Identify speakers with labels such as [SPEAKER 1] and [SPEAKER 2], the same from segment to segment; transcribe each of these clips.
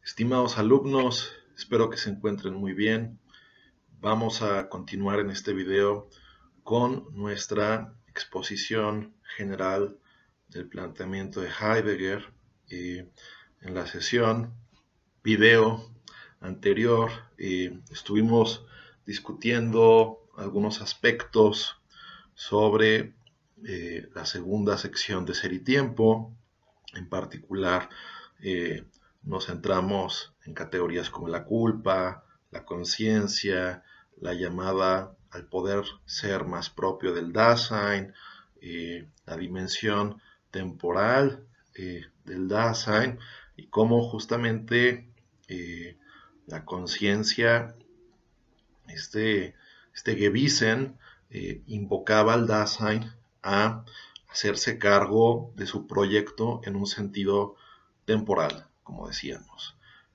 [SPEAKER 1] Estimados alumnos, espero que se encuentren muy bien. Vamos a continuar en este video con nuestra exposición general del planteamiento de Heidegger. En la sesión video anterior estuvimos discutiendo algunos aspectos sobre la segunda sección de Ser y Tiempo. En particular, nos centramos en categorías como la culpa, la conciencia, la llamada al poder ser más propio del Dasein, la dimensión temporal del Dasein y cómo justamente la conciencia, este Gewissen, invocaba al Dasein a hacerse cargo de su proyecto en un sentido temporal, como decíamos.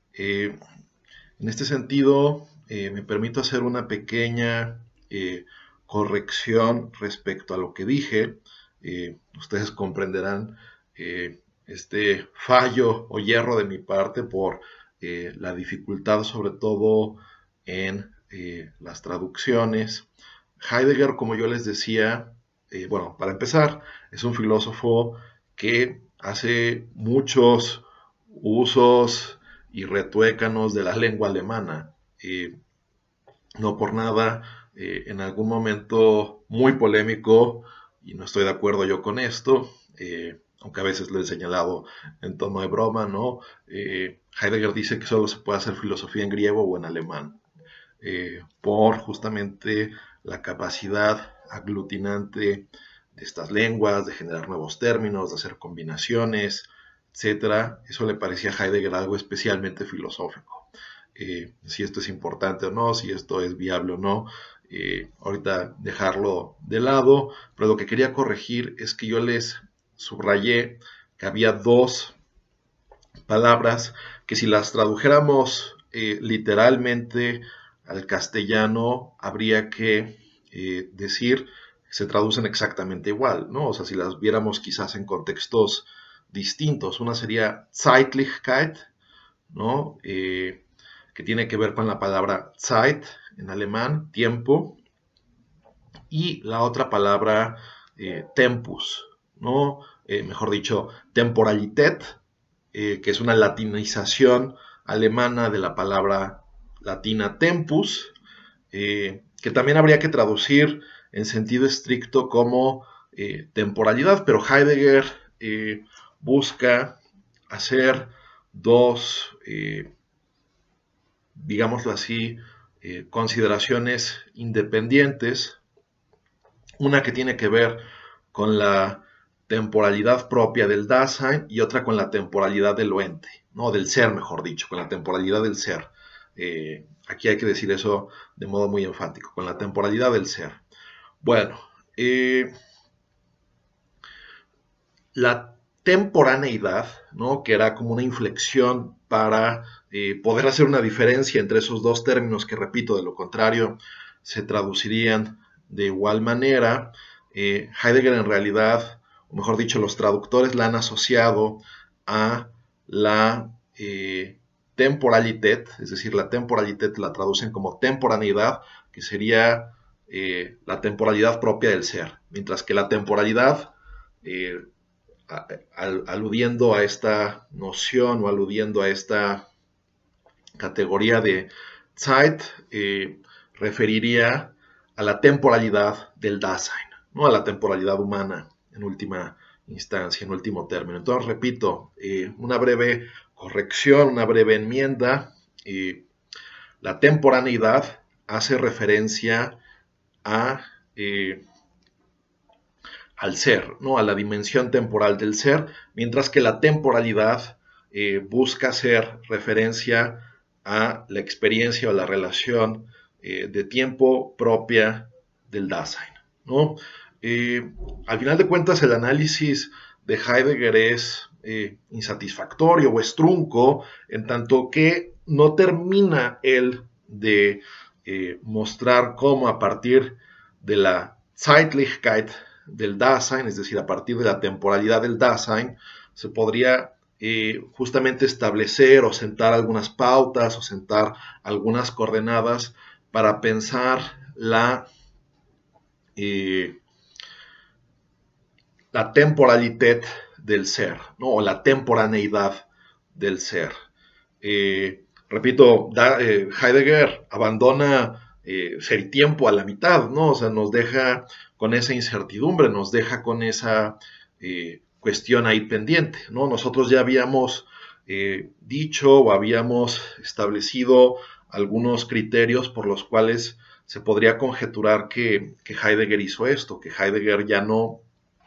[SPEAKER 1] En este sentido, me permito hacer una pequeña corrección respecto a lo que dije. Ustedes comprenderán este fallo o hierro de mi parte por la dificultad, sobre todo en las traducciones. Heidegger, como yo les decía, bueno, para empezar, es un filósofo que hace muchos usos y retuécanos de la lengua alemana. No por nada, en algún momento muy polémico, y no estoy de acuerdo yo con esto, aunque a veces lo he señalado en tono de broma, ¿no? Heidegger dice que solo se puede hacer filosofía en griego o en alemán, por justamente la capacidad aglutinante de estas lenguas, de generar nuevos términos, de hacer combinaciones, etcétera. Eso le parecía a Heidegger algo especialmente filosófico. Si esto es importante o no, si esto es viable o no, ahorita dejarlo de lado, pero lo que quería corregir es que yo les subrayé que había dos palabras que si las tradujéramos literalmente al castellano habría que decir se traducen exactamente igual, ¿no? O sea, si las viéramos quizás en contextos distintos. Una sería Zeitlichkeit, ¿no? Que tiene que ver con la palabra Zeit en alemán, tiempo, y la otra palabra tempus, ¿no? Mejor dicho, Temporalität, que es una latinización alemana de la palabra latina tempus, que también habría que traducir en sentido estricto como temporalidad, pero Heidegger busca hacer dos, digámoslo así, consideraciones independientes, una que tiene que ver con la temporalidad propia del Dasein y otra con la temporalidad del ente, ¿no? Del ser, mejor dicho, con la temporalidad del ser. Aquí hay que decir eso de modo muy enfático, con la temporalidad del ser. Bueno, la temporaneidad, ¿no? Que era como una inflexión para poder hacer una diferencia entre esos dos términos que, repito, de lo contrario se traducirían de igual manera. Heidegger en realidad, o mejor dicho, los traductores la han asociado a la temporalitet, es decir, la temporalitet la traducen como temporaneidad, que sería la temporalidad propia del ser, mientras que la temporalidad, aludiendo a esta noción o aludiendo a esta categoría de Zeit, referiría a la temporalidad del Dasein, ¿no? A la temporalidad humana en última instancia, en último término. Entonces, repito, una breve corrección, una breve enmienda. La temporaneidad hace referencia a al ser, ¿no? A la dimensión temporal del ser, mientras que la temporalidad busca hacer referencia a la experiencia o la relación de tiempo propia del Dasein, ¿no? Al final de cuentas, el análisis de Heidegger es insatisfactorio o es trunco, en tanto que no termina él de mostrar cómo a partir de la Zeitlichkeit del Dasein, es decir, a partir de la temporalidad del Dasein, se podría justamente establecer o sentar algunas pautas o sentar algunas coordenadas para pensar eh, la temporalitat del ser, ¿no? O la temporaneidad del ser. Repito, Heidegger abandona ser y tiempo a la mitad, ¿no? O sea, nos deja con esa incertidumbre, nos deja con esa cuestión ahí pendiente, ¿no? Nosotros ya habíamos dicho o habíamos establecido algunos criterios por los cuales se podría conjeturar que Heidegger hizo esto, que Heidegger ya no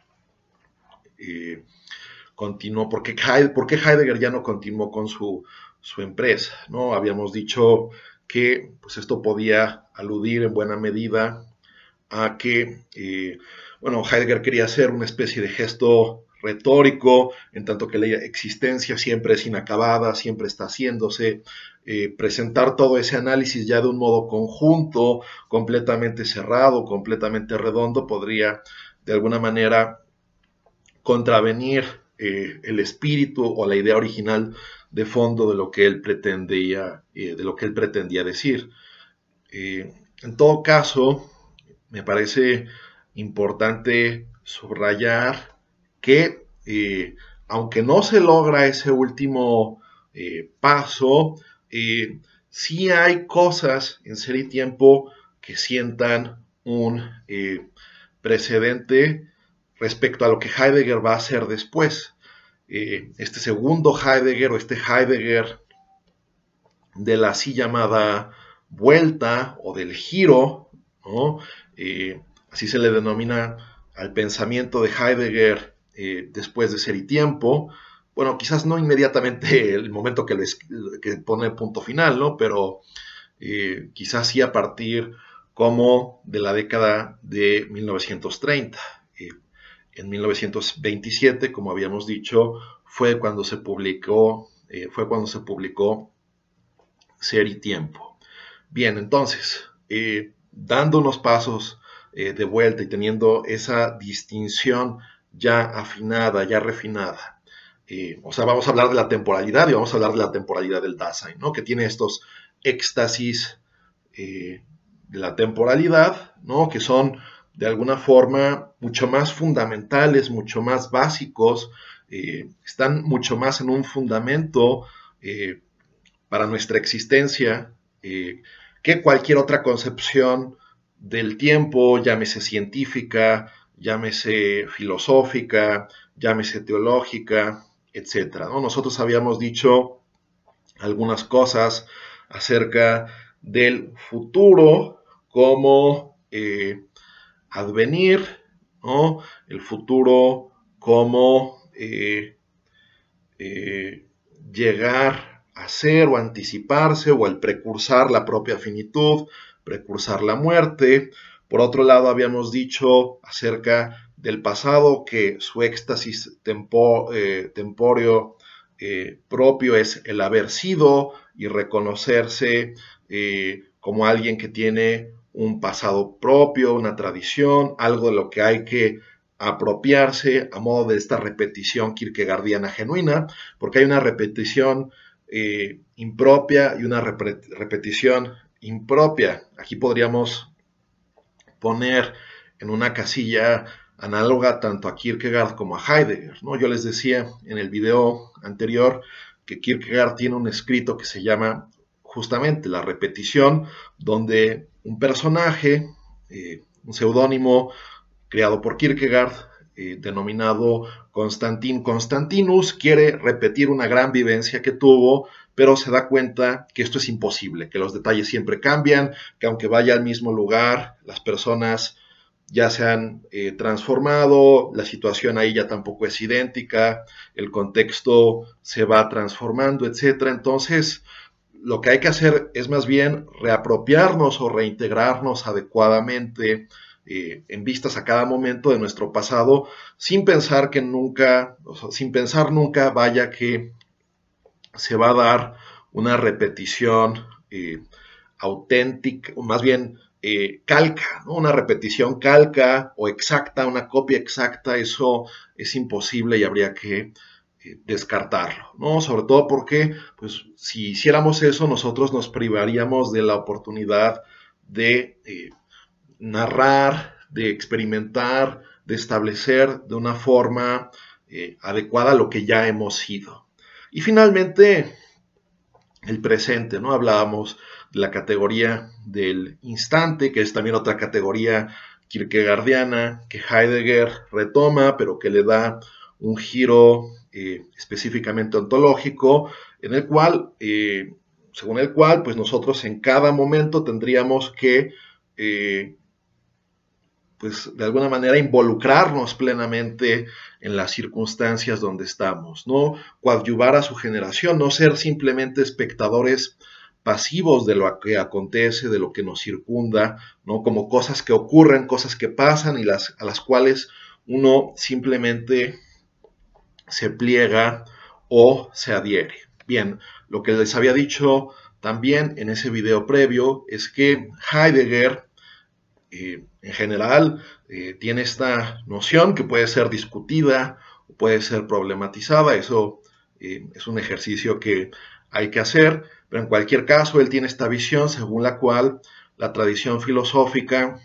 [SPEAKER 1] continuó, ¿por qué Heidegger ya no continuó con su empresa? ¿No? Habíamos dicho que pues esto podía aludir en buena medida a que, bueno, Heidegger quería hacer una especie de gesto retórico, en tanto que la existencia siempre es inacabada, siempre está haciéndose, presentar todo ese análisis ya de un modo conjunto, completamente cerrado, completamente redondo, podría de alguna manera contravenir el espíritu o la idea original de fondo de lo que él pretendía decir. En todo caso, me parece importante subrayar que aunque no se logra ese último paso, sí hay cosas en Ser y Tiempo que sientan un precedente respecto a lo que Heidegger va a hacer después. Este segundo Heidegger o este Heidegger de la así llamada vuelta o del giro, ¿no? Así se le denomina al pensamiento de Heidegger después de Ser y Tiempo. Bueno, quizás no inmediatamente el momento que pone el punto final, ¿no? Pero quizás sí a partir como de la década de 1930. En 1927, como habíamos dicho, fue cuando se publicó Ser y Tiempo. Bien, entonces, dando unos pasos de vuelta y teniendo esa distinción ya afinada, ya refinada, o sea, vamos a hablar de la temporalidad y vamos a hablar de la temporalidad del Dasein, ¿no? Que tiene estos éxtasis de la temporalidad, ¿no? Que son de alguna forma mucho más fundamentales, mucho más básicos, están mucho más en un fundamento para nuestra existencia que cualquier otra concepción del tiempo, llámese científica, llámese filosófica, llámese teológica, etc. ¿no? Nosotros habíamos dicho algunas cosas acerca del futuro como advenir, ¿no? El futuro como llegar a ser o anticiparse o el precursar la propia finitud, precursar la muerte. Por otro lado, habíamos dicho acerca del pasado que su éxtasis tempóreo propio es el haber sido y reconocerse como alguien que tiene un pasado propio, una tradición, algo de lo que hay que apropiarse a modo de esta repetición kierkegaardiana genuina, porque hay una repetición impropia y una repetición impropia. Aquí podríamos poner en una casilla análoga tanto a Kierkegaard como a Heidegger, ¿no? Yo les decía en el video anterior que Kierkegaard tiene un escrito que se llama justamente La repetición, donde un personaje, un seudónimo creado por Kierkegaard, denominado Constantin Constantinus, quiere repetir una gran vivencia que tuvo, pero se da cuenta que esto es imposible, que los detalles siempre cambian, que aunque vaya al mismo lugar, las personas ya se han transformado, la situación ahí ya tampoco es idéntica, el contexto se va transformando, etc. Entonces, lo que hay que hacer es más bien reapropiarnos o reintegrarnos adecuadamente en vistas a cada momento de nuestro pasado, sin pensar nunca vaya que se va a dar una repetición auténtica, o más bien calca, ¿no? Una repetición calca o exacta, una copia exacta, eso es imposible y habría que descartarlo, ¿no? Sobre todo porque, pues, si hiciéramos eso, nosotros nos privaríamos de la oportunidad de narrar, de experimentar, de establecer de una forma adecuada lo que ya hemos sido. Y finalmente, el presente, ¿no? Hablábamos de la categoría del instante, que es también otra categoría kierkegaardiana que Heidegger retoma, pero que le da un giro específicamente ontológico, en el cual, según el cual, pues nosotros en cada momento tendríamos que pues de alguna manera involucrarnos plenamente en las circunstancias donde estamos, ¿no? Coadyuvar a su generación, no ser simplemente espectadores pasivos de lo que acontece, de lo que nos circunda, ¿no? Como cosas que ocurren, cosas que pasan y a las cuales uno simplemente se pliega o se adhiere. Bien, lo que les había dicho también en ese video previo es que Heidegger en general tiene esta noción que puede ser discutida o puede ser problematizada. Eso es un ejercicio que hay que hacer, pero en cualquier caso él tiene esta visión según la cual la tradición filosófica,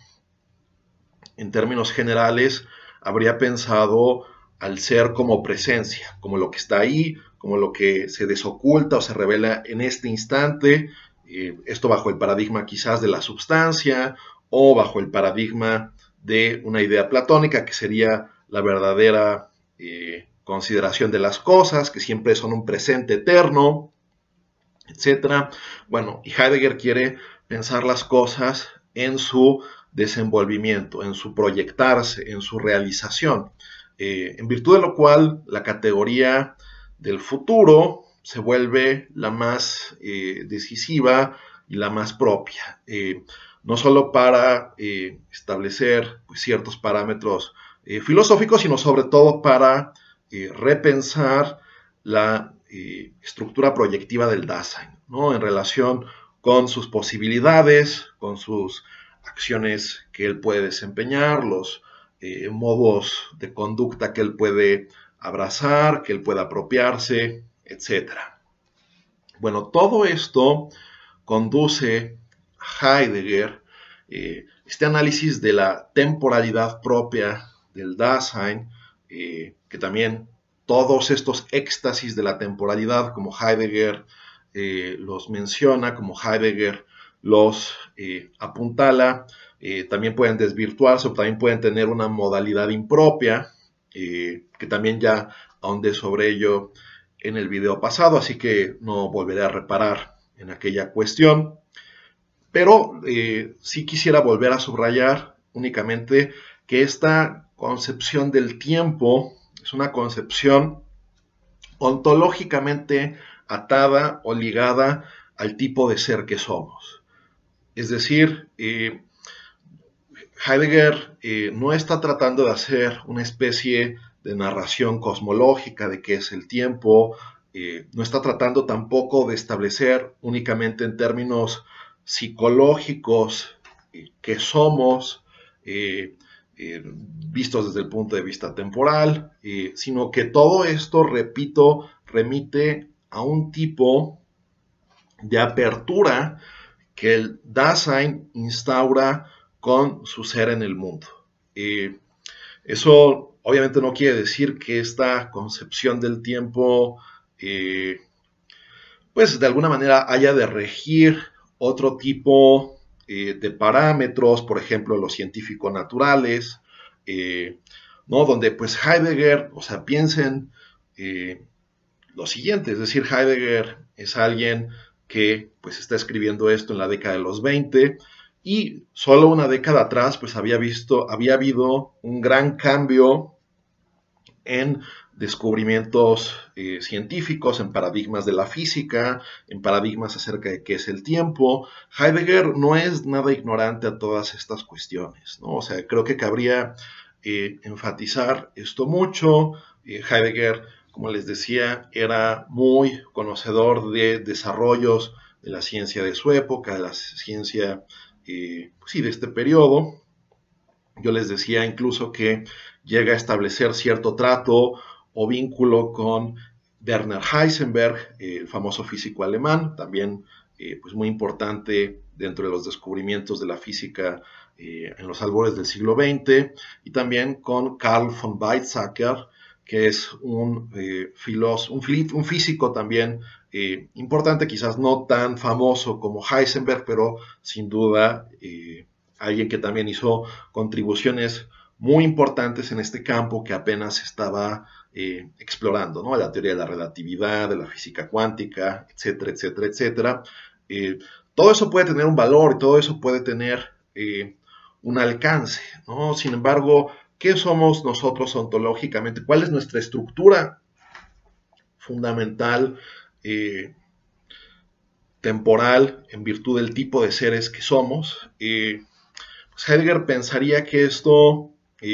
[SPEAKER 1] en términos generales, habría pensado al ser como presencia, como lo que está ahí, como lo que se desoculta o se revela en este instante, esto bajo el paradigma quizás de la substancia o bajo el paradigma de una idea platónica que sería la verdadera consideración de las cosas, que siempre son un presente eterno, etc. Bueno, y Heidegger quiere pensar las cosas en su desenvolvimiento, en su proyectarse, en su realización, en virtud de lo cual la categoría del futuro se vuelve la más decisiva y la más propia, no solo para establecer pues, ciertos parámetros filosóficos, sino sobre todo para repensar la estructura proyectiva del Dasein, ¿no? En relación con sus posibilidades, con sus acciones que él puede desempeñar, los modos de conducta que él puede abrazar, que él puede apropiarse, etc. Bueno, todo esto conduce a Heidegger, este análisis de la temporalidad propia del Dasein, que también todos estos éxtasis de la temporalidad, como Heidegger los menciona, como Heidegger los apuntala, también pueden desvirtuarse o también pueden tener una modalidad impropia, que también ya ahondé sobre ello en el video pasado, así que no volveré a reparar en aquella cuestión. Pero sí quisiera volver a subrayar únicamente que esta concepción del tiempo es una concepción ontológicamente atada o ligada al tipo de ser que somos. Es decir, Heidegger no está tratando de hacer una especie de narración cosmológica de qué es el tiempo, no está tratando tampoco de establecer únicamente en términos psicológicos qué somos, vistos desde el punto de vista temporal, sino que todo esto, repito, remite a un tipo de apertura que el Dasein instaura con su ser en el mundo. Eso obviamente no quiere decir que esta concepción del tiempo, pues de alguna manera haya de regir otro tipo de parámetros, por ejemplo, los científicos naturales, ¿no? Donde pues Heidegger, o sea, piensen lo siguiente, es decir, Heidegger es alguien que pues está escribiendo esto en la década de los 20 y solo una década atrás pues había habido un gran cambio en descubrimientos científicos, en paradigmas de la física, en paradigmas acerca de qué es el tiempo. Heidegger no es nada ignorante a todas estas cuestiones, ¿no? O sea, creo que cabría enfatizar esto mucho. Heidegger, como les decía, era muy conocedor de desarrollos de la ciencia de su época, de la ciencia, pues sí, de este periodo. Yo les decía incluso que llega a establecer cierto trato o vínculo con Werner Heisenberg, el famoso físico alemán, también pues muy importante dentro de los descubrimientos de la física en los albores del siglo XX, y también con Carl von Weizsäcker, que es un físico también importante, quizás no tan famoso como Heisenberg, pero sin duda alguien que también hizo contribuciones muy importantes en este campo que apenas estaba explorando, ¿no? La teoría de la relatividad, de la física cuántica, etcétera, etcétera, etcétera. Eh, Todo eso puede tener un valor y todo eso puede tener un alcance, ¿no? Sin embargo, ¿qué somos nosotros ontológicamente? ¿Cuál es nuestra estructura fundamental, temporal, en virtud del tipo de seres que somos? Pues Heidegger pensaría que esto,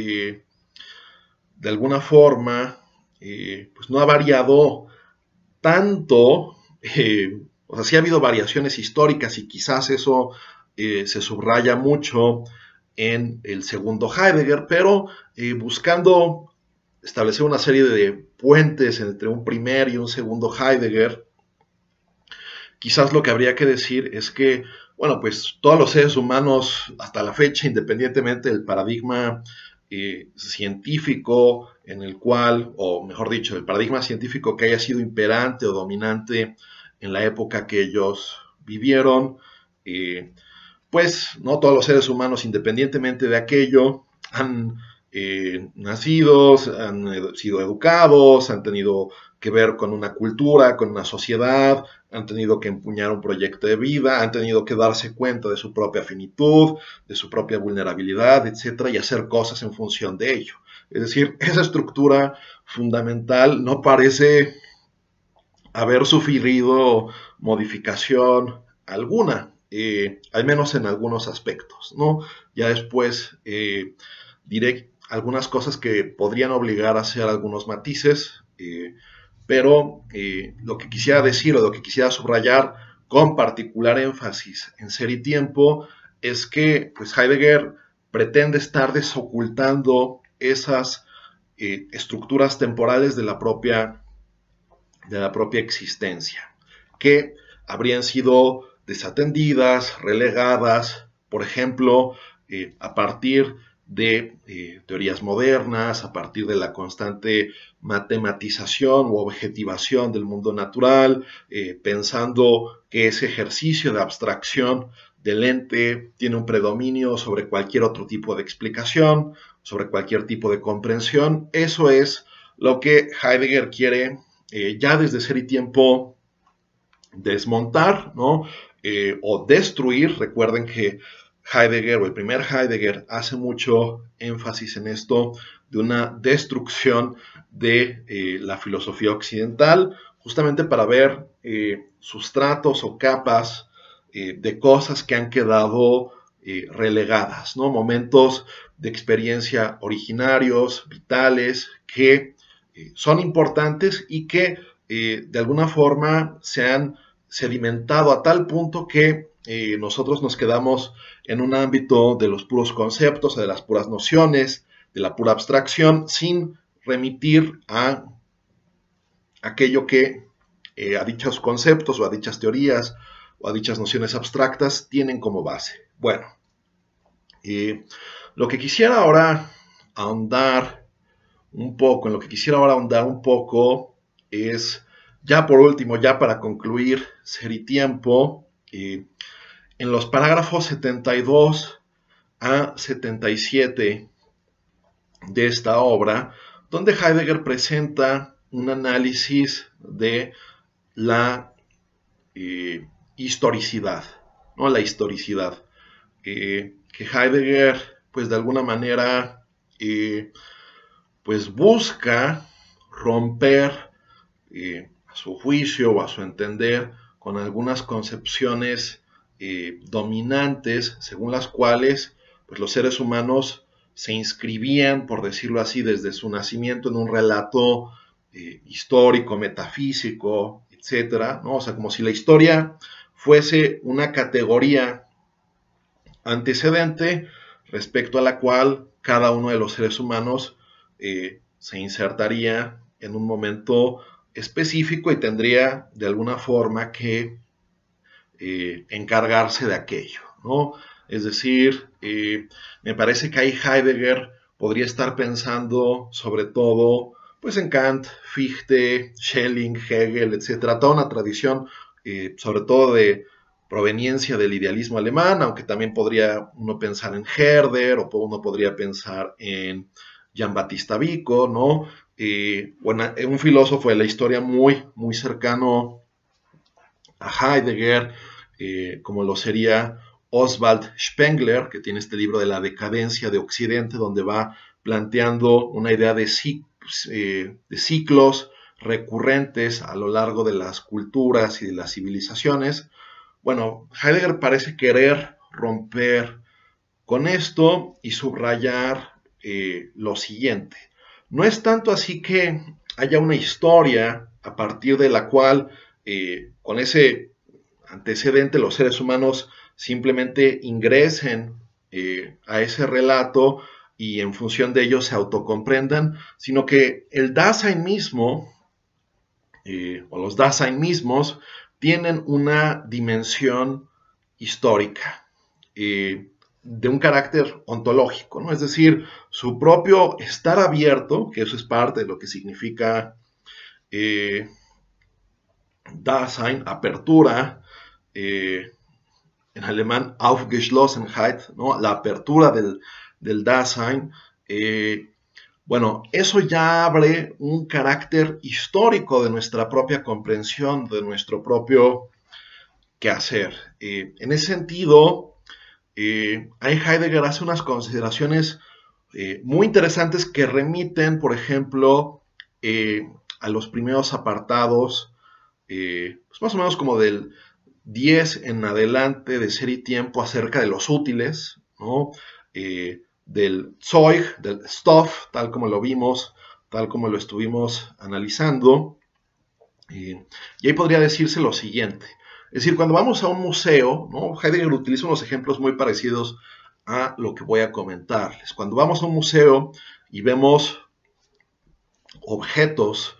[SPEAKER 1] de alguna forma, pues no ha variado tanto, o sea, sí ha habido variaciones históricas y quizás eso se subraya mucho en el segundo Heidegger, pero buscando establecer una serie de puentes entre un primer y un segundo Heidegger, quizás lo que habría que decir es que, bueno, pues todos los seres humanos hasta la fecha, independientemente del paradigma científico en el cual, o mejor dicho, el paradigma científico que haya sido imperante o dominante en la época que ellos vivieron, pues no todos los seres humanos, independientemente de aquello, han nacido, han sido educados, han tenido que ver con una cultura, con una sociedad, han tenido que empuñar un proyecto de vida, han tenido que darse cuenta de su propia finitud, de su propia vulnerabilidad, etcétera, y hacer cosas en función de ello. Es decir, esa estructura fundamental no parece haber sufrido modificación alguna, al menos en algunos aspectos, ¿no? Ya después diré algunas cosas que podrían obligar a hacer algunos matices, pero lo que quisiera decir o lo que quisiera subrayar con particular énfasis en Ser y Tiempo es que pues Heidegger pretende estar desocultando esas estructuras temporales de la propia existencia, que habrían sido desatendidas, relegadas, por ejemplo, a partir de teorías modernas, a partir de la constante matematización u objetivación del mundo natural, pensando que ese ejercicio de abstracción del ente tiene un predominio sobre cualquier otro tipo de explicación, sobre cualquier tipo de comprensión. Eso es lo que Heidegger quiere ya desde Ser y Tiempo desmontar, ¿no? O destruir. Recuerden que Heidegger, o el primer Heidegger, hace mucho énfasis en esto de una destrucción de la filosofía occidental, justamente para ver sustratos o capas de cosas que han quedado relegadas, ¿no? Momentos de experiencia originarios, vitales, que son importantes y que de alguna forma se han sedimentado a tal punto que nosotros nos quedamos en un ámbito de los puros conceptos, de las puras nociones, de la pura abstracción, sin remitir a aquello que a dichos conceptos o a dichas teorías o a dichas nociones abstractas tienen como base. Bueno, lo que quisiera ahora ahondar un poco, en lo que quisiera ahora ahondar un poco es, ya por último, ya para concluir Ser y Tiempo, en los parágrafos 72 a 77 de esta obra, donde Heidegger presenta un análisis de la historicidad, ¿no? La historicidad, que Heidegger, pues de alguna manera, pues busca romper, a su juicio o a su entender, con algunas concepciones dominantes, según las cuales pues, los seres humanos se inscribían, por decirlo así, desde su nacimiento en un relato histórico, metafísico, etcétera, ¿no? O sea, como si la historia fuese una categoría antecedente respecto a la cual cada uno de los seres humanos se insertaría en un momento específico y tendría de alguna forma que encargarse de aquello, ¿no? Es decir, me parece que ahí Heidegger podría estar pensando sobre todo pues en Kant, Fichte, Schelling, Hegel, etcétera, toda una tradición sobre todo de proveniencia del idealismo alemán, aunque también podría uno pensar en Herder o uno podría pensar en Giambattista Vico, ¿no? Bueno, un filósofo de la historia muy cercano a Heidegger, como lo sería Oswald Spengler, que tiene este libro de la decadencia de Occidente, donde va planteando una idea de ciclos recurrentes a lo largo de las culturas y de las civilizaciones. Bueno, Heidegger parece querer romper con esto y subrayar lo siguiente. No es tanto así que haya una historia a partir de la cual con ese antecedente los seres humanos simplemente ingresen a ese relato y en función de ello se autocomprendan, sino que el Dasein mismo o los Dasein mismos tienen una dimensión histórica de un carácter ontológico, ¿no? Es decir, su propio estar abierto, que eso es parte de lo que significa Dasein, apertura, en alemán Aufgeschlossenheit, ¿no? La apertura del Dasein, bueno, eso ya abre un carácter histórico de nuestra propia comprensión, de nuestro propio quehacer. En ese sentido, Heidegger hace unas consideraciones muy interesantes que remiten, por ejemplo, a los primeros apartados, pues más o menos como del 10 en adelante de Ser y Tiempo acerca de los útiles, ¿no? Del Zeug, del Stoff, tal como lo vimos, tal como lo estuvimos analizando. Y ahí podría decirse lo siguiente. Es decir, cuando vamos a un museo, ¿no? Heidegger utiliza unos ejemplos muy parecidos a lo que voy a comentarles. Cuando vamos a un museo y vemos objetos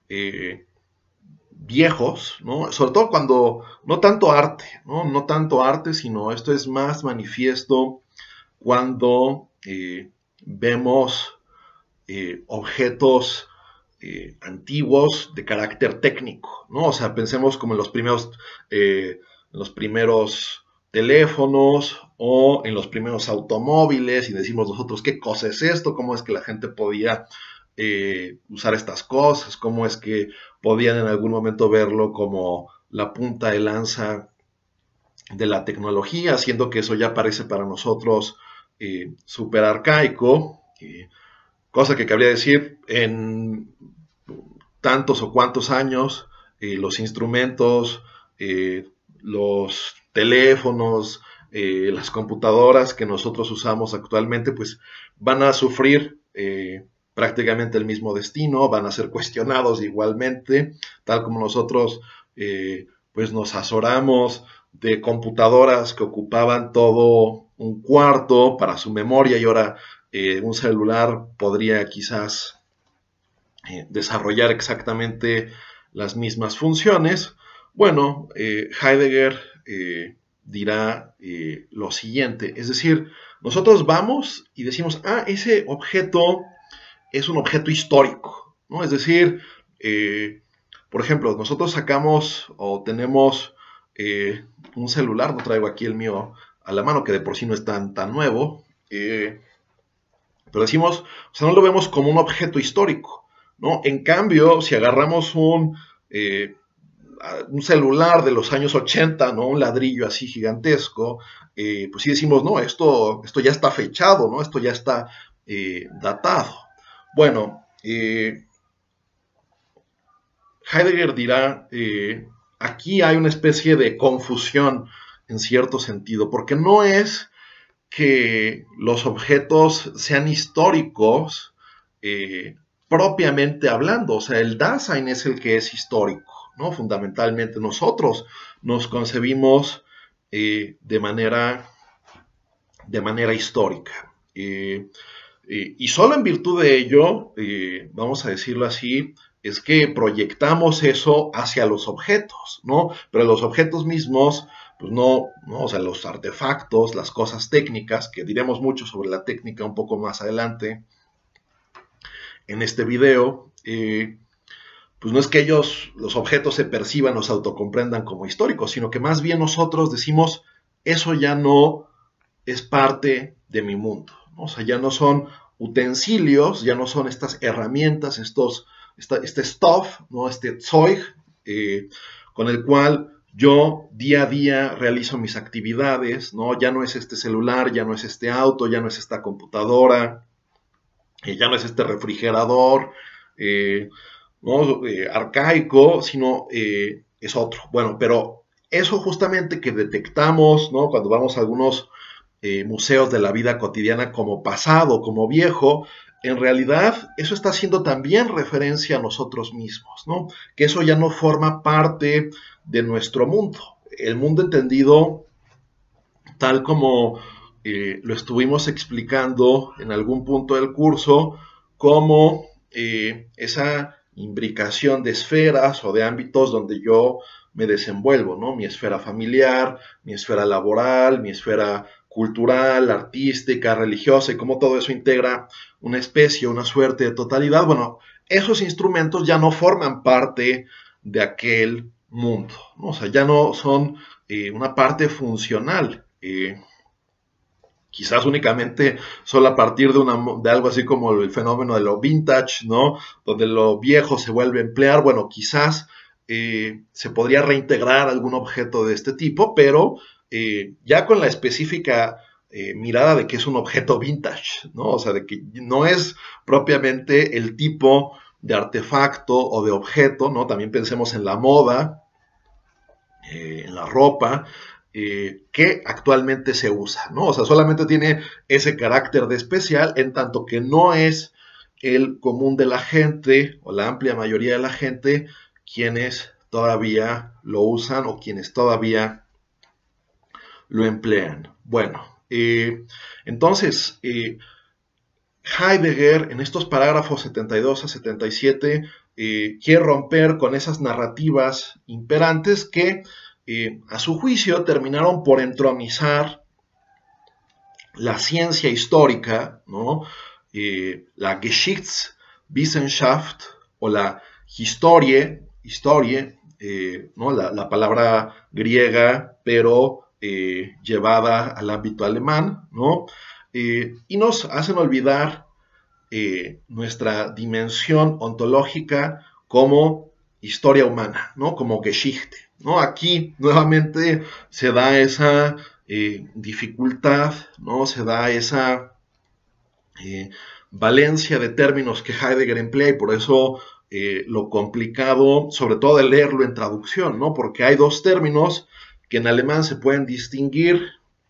[SPEAKER 1] viejos, ¿no? Sobre todo cuando no tanto arte, ¿no? No tanto arte, sino esto es más manifiesto cuando vemos objetos antiguos de carácter técnico, ¿no? O sea, pensemos como en los primeros teléfonos o en los primeros automóviles y decimos nosotros, ¿qué cosa es esto? ¿Cómo es que la gente podía usar estas cosas? ¿Cómo es que podían en algún momento verlo como la punta de lanza de la tecnología, siendo que eso ya parece para nosotros súper arcaico? Cosa que cabría decir en tantos o cuantos años, los instrumentos, los teléfonos, las computadoras que nosotros usamos actualmente, pues van a sufrir prácticamente el mismo destino, van a ser cuestionados igualmente, tal como nosotros pues nos azoramos de computadoras que ocupaban todo un cuarto para su memoria y ahora un celular podría quizás desarrollar exactamente las mismas funciones. Bueno, Heidegger dirá lo siguiente, es decir, nosotros vamos y decimos, ese objeto es un objeto histórico, ¿no? Es decir, por ejemplo, nosotros sacamos o tenemos un celular, no traigo aquí el mío a la mano, que de por sí no es tan nuevo, pero decimos, o sea, no lo vemos como un objeto histórico, ¿no? En cambio, si agarramos un celular de los años 80, ¿no? Un ladrillo así gigantesco, pues sí decimos, no, esto ya está fechado, ¿no? Esto ya está datado. Bueno, Heidegger dirá, aquí hay una especie de confusión en cierto sentido, porque no es que los objetos sean históricos propiamente hablando, o sea, el Dasein es el que es histórico, ¿no? Fundamentalmente nosotros nos concebimos de manera histórica. Y solo en virtud de ello, vamos a decirlo así, es que proyectamos eso hacia los objetos, ¿no? Pero los objetos mismos, pues o sea, los artefactos, las cosas técnicas, que diremos mucho sobre la técnica un poco más adelante en este video, pues no es que los objetos se perciban o se autocomprendan como históricos, sino que más bien nosotros decimos, eso ya no es parte de mi mundo, ¿no? O sea, ya no son utensilios, ya no son estas herramientas, este stuff, ¿no? Este Zeug, con el cual yo día a día realizo mis actividades, ¿no? Ya no es este celular, ya no es este auto, ya no es esta computadora, ya no es este refrigerador, ¿no? Arcaico, sino es otro. Bueno, pero eso justamente que detectamos, ¿no? Cuando vamos a algunos museos de la vida cotidiana como pasado, como viejo, en realidad eso está haciendo también referencia a nosotros mismos, ¿no? Que eso ya no forma parte de nuestro mundo. El mundo entendido tal como lo estuvimos explicando en algún punto del curso, como esa imbricación de esferas o de ámbitos donde yo me desenvuelvo, ¿no? Mi esfera familiar, mi esfera laboral, mi esfera cultural, artística, religiosa, y cómo todo eso integra una especie, una suerte de totalidad. Bueno, esos instrumentos ya no forman parte de aquel mundo, ¿no? O sea, ya no son una parte funcional. Quizás únicamente solo a partir de algo así como el fenómeno de lo vintage, ¿no? Donde lo viejo se vuelve a emplear. Bueno, quizás se podría reintegrar algún objeto de este tipo, pero ya con la específica mirada de que es un objeto vintage, ¿no? O sea, de que no es propiamente el tipo de artefacto o de objeto, ¿no? También pensemos en la moda, en la ropa, que actualmente se usa, ¿no? O sea, solamente tiene ese carácter de especial en tanto que no es el común de la gente o la amplia mayoría de la gente quienes todavía lo usan o quienes todavía lo emplean. Bueno, entonces, Heidegger en estos parágrafos 72 a 77 quiere romper con esas narrativas imperantes que a su juicio terminaron por entronizar la ciencia histórica, ¿no? La Geschichtswissenschaft o la Historie, ¿no? La palabra griega, pero llevada al ámbito alemán, ¿no? Y nos hacen olvidar nuestra dimensión ontológica como historia humana, ¿no? Como Geschichte, ¿no? Aquí nuevamente se da esa dificultad, ¿no? Se da esa valencia de términos que Heidegger emplea y por eso lo complicado, sobre todo de leerlo en traducción, ¿no? Porque hay dos términos que en alemán se pueden distinguir,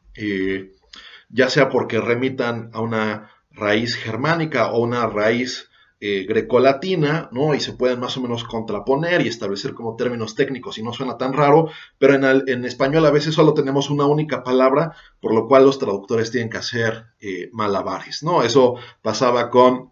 [SPEAKER 1] ya sea porque remitan a una raíz germánica o una raíz grecolatina, ¿no? Y se pueden más o menos contraponer y establecer como términos técnicos y no suena tan raro, pero en español a veces solo tenemos una única palabra, por lo cual los traductores tienen que hacer malabares, ¿no? Eso pasaba con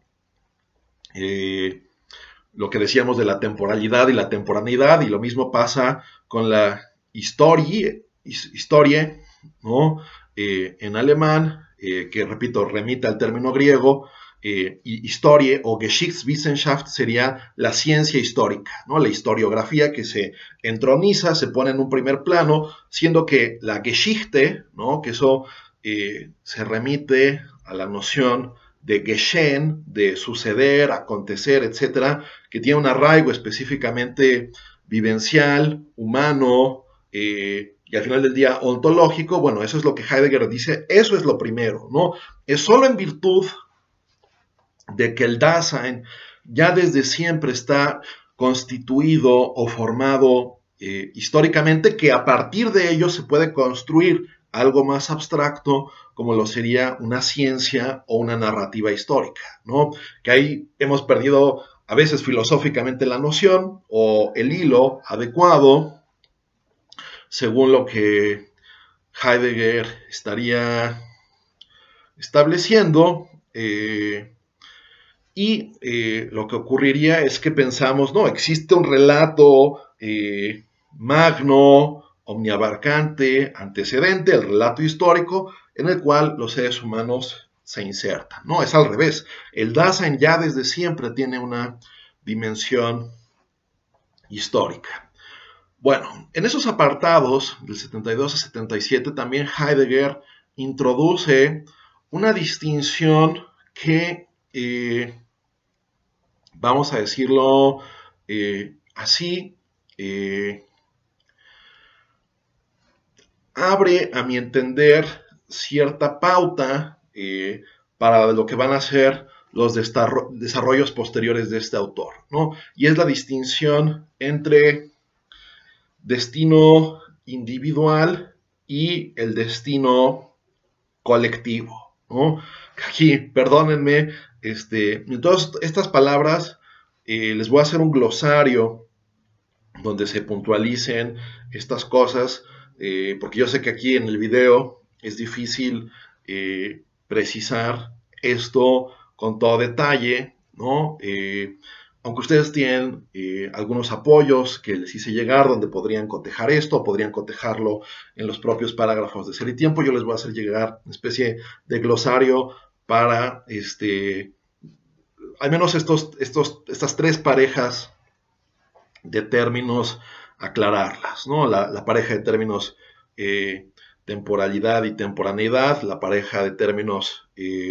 [SPEAKER 1] lo que decíamos de la temporalidad y la temporaneidad, y lo mismo pasa con la historie, ¿no? En alemán, que repito, remite al término griego, y Historie o Geschichtswissenschaft sería la ciencia histórica, ¿no? La historiografía que se entroniza, se pone en un primer plano, siendo que la Geschichte, ¿no? Que eso se remite a la noción de Geschehen, de suceder, acontecer, etcétera, que tiene un arraigo específicamente vivencial, humano, y al final del día ontológico. Bueno, eso es lo que Heidegger dice, eso es lo primero, ¿no? Es solo en virtud de que el Dasein ya desde siempre está constituido o formado históricamente, que a partir de ello se puede construir algo más abstracto como lo sería una ciencia o una narrativa histórica, ¿no? Que ahí hemos perdido a veces filosóficamente la noción o el hilo adecuado según lo que Heidegger estaría estableciendo. Y lo que ocurriría es que pensamos, no, existe un relato magno, omniabarcante, antecedente, el relato histórico, en el cual los seres humanos se insertan. No, es al revés. El Dasein ya desde siempre tiene una dimensión histórica. Bueno, en esos apartados, del 72 a 77, también Heidegger introduce una distinción que, vamos a decirlo así, abre, a mi entender, cierta pauta para lo que van a ser los desarrollos posteriores de este autor, ¿no? Y es la distinción entre destino individual y el destino colectivo, ¿no? Aquí, perdónenme, en todas estas palabras les voy a hacer un glosario donde se puntualicen estas cosas, porque yo sé que aquí en el video es difícil precisar esto con todo detalle, ¿no? Aunque ustedes tienen algunos apoyos que les hice llegar donde podrían cotejar esto, podrían cotejarlo en los propios parágrafos de Ser y Tiempo, yo les voy a hacer llegar una especie de glosario para al menos estas tres parejas de términos, aclararlas, ¿no? La pareja de términos temporalidad y temporaneidad, la pareja de términos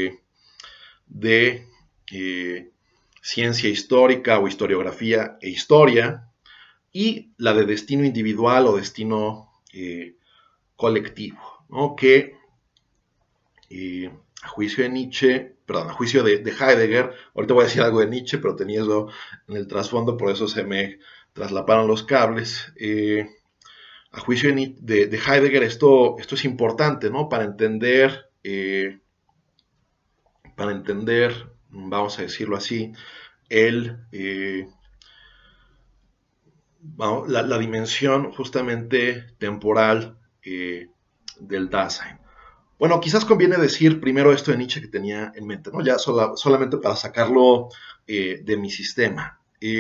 [SPEAKER 1] de ciencia histórica o historiografía e historia, y la de destino individual o destino colectivo, ¿no? Que a juicio de Nietzsche, perdón, a juicio de Heidegger, ahorita voy a decir algo de Nietzsche, pero tenía eso en el trasfondo, por eso se me traslaparon los cables. A juicio de Heidegger esto es importante, ¿no? Para entender, vamos a decirlo así, la dimensión justamente temporal del Dasein. Bueno, quizás conviene decir primero esto de Nietzsche que tenía en mente, ¿no? Ya solamente para sacarlo de mi sistema.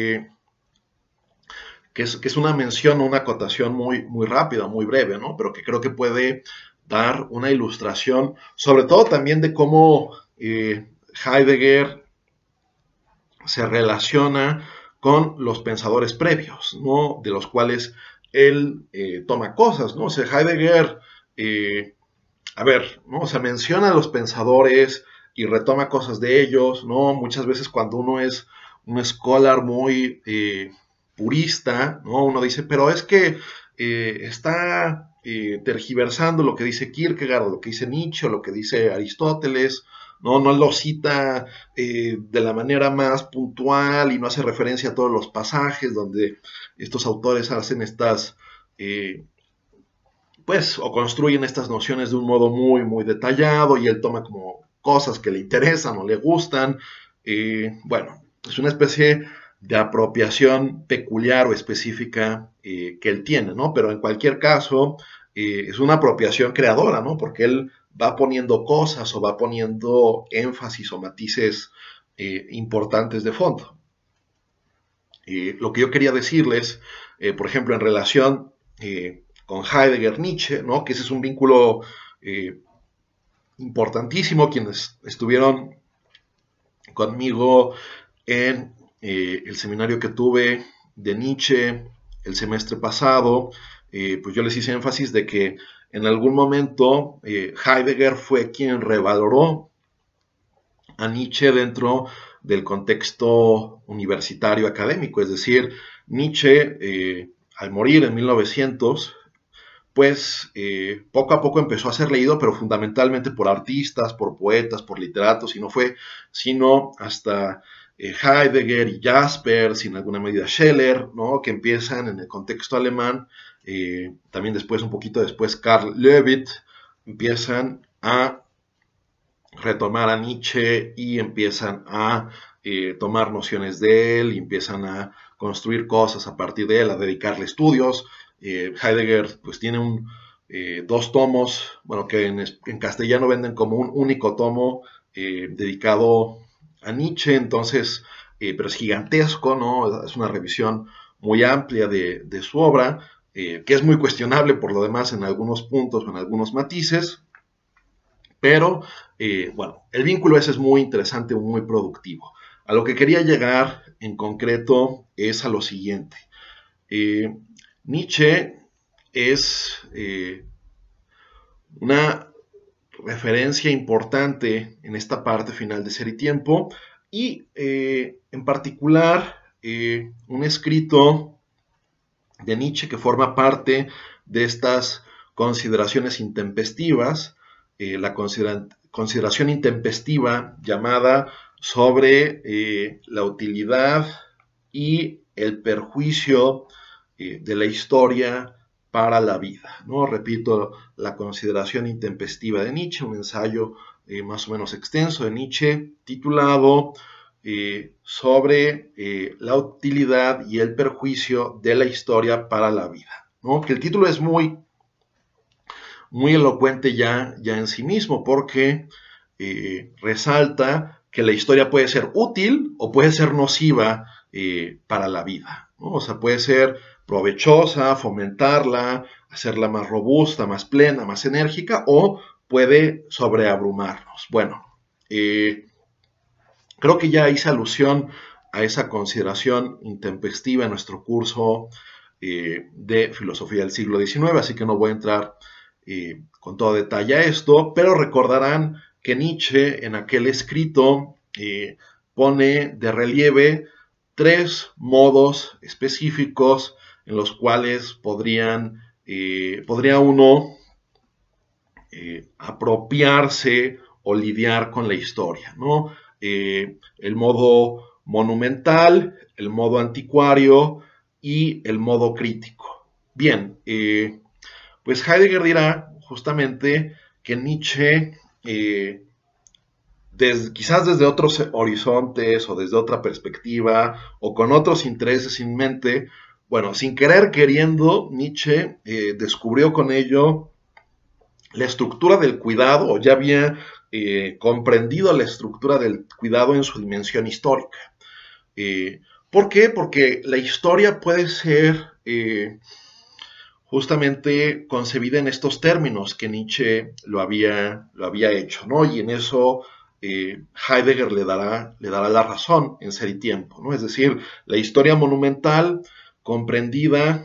[SPEAKER 1] Que es una mención, una acotación muy, muy rápida, muy breve, ¿no? Pero que creo que puede dar una ilustración, sobre todo también de cómo Heidegger se relaciona con los pensadores previos, ¿no? De los cuales él toma cosas, ¿no? O sea, Heidegger, a ver, ¿no? O sea, menciona a los pensadores y retoma cosas de ellos, ¿no? Muchas veces cuando uno es un scholar muy purista, ¿no? Uno dice, pero es que está tergiversando lo que dice Kierkegaard, o lo que dice Nietzsche, o lo que dice Aristóteles, ¿no? No lo cita de la manera más puntual y no hace referencia a todos los pasajes donde estos autores hacen estas, pues, o construyen estas nociones de un modo muy, muy detallado y él toma como cosas que le interesan o le gustan. Bueno, es una especie de apropiación peculiar o específica que él tiene, ¿no? Pero en cualquier caso, es una apropiación creadora, ¿no? Porque él va poniendo cosas o va poniendo énfasis o matices importantes de fondo. Lo que yo quería decirles, por ejemplo, en relación con Heidegger-Nietzsche, ¿no? Que ese es un vínculo importantísimo. Quienes estuvieron conmigo en el seminario que tuve de Nietzsche el semestre pasado, pues yo les hice énfasis de que en algún momento Heidegger fue quien revaloró a Nietzsche dentro del contexto universitario académico, es decir, Nietzsche al morir en 1900, pues poco a poco empezó a ser leído, pero fundamentalmente por artistas, por poetas, por literatos, y no fue sino hasta Heidegger y Jaspers, y en alguna medida Scheller, ¿no? Que empiezan en el contexto alemán, también después, un poquito después, Karl Löwit, empiezan a retomar a Nietzsche y empiezan a tomar nociones de él y empiezan a construir cosas a partir de él, a dedicarle estudios. Heidegger pues tiene dos tomos, bueno, que en castellano venden como un único tomo dedicado a Nietzsche, entonces, pero es gigantesco, ¿no? Es una revisión muy amplia de su obra, que es muy cuestionable por lo demás en algunos puntos o en algunos matices, pero bueno, el vínculo ese es muy interesante, muy productivo. A lo que quería llegar en concreto es a lo siguiente. Eh, Nietzsche es una referencia importante en esta parte final de Ser y Tiempo y en particular un escrito de Nietzsche que forma parte de estas consideraciones intempestivas, la consideración intempestiva llamada sobre la utilidad y el perjuicio de la historia para la vida, ¿no? Repito, la consideración intempestiva de Nietzsche, un ensayo más o menos extenso de Nietzsche titulado sobre la utilidad y el perjuicio de la historia para la vida, ¿no? Que el título es muy elocuente ya en sí mismo, porque resalta que la historia puede ser útil o puede ser nociva para la vida, ¿no? O sea, puede ser provechosa, fomentarla, hacerla más robusta, más plena, más enérgica, o puede sobreabrumarnos. Bueno, creo que ya hice alusión a esa consideración intempestiva en nuestro curso de filosofía del siglo XIX, así que no voy a entrar con todo detalle a esto, pero recordarán que Nietzsche en aquel escrito pone de relieve 3 modos específicos en los cuales podría uno apropiarse o lidiar con la historia, ¿no? El modo monumental, el modo anticuario y el modo crítico. Bien, pues Heidegger dirá justamente que Nietzsche, quizás desde otros horizontes o desde otra perspectiva o con otros intereses en mente, bueno, sin querer queriendo, Nietzsche descubrió con ello la estructura del cuidado, o ya había comprendido la estructura del cuidado en su dimensión histórica. ¿Por qué? Porque la historia puede ser justamente concebida en estos términos que Nietzsche lo había hecho, ¿no? Y en eso Heidegger le dará la razón en Ser y Tiempo, ¿no? Es decir, la historia monumental comprendida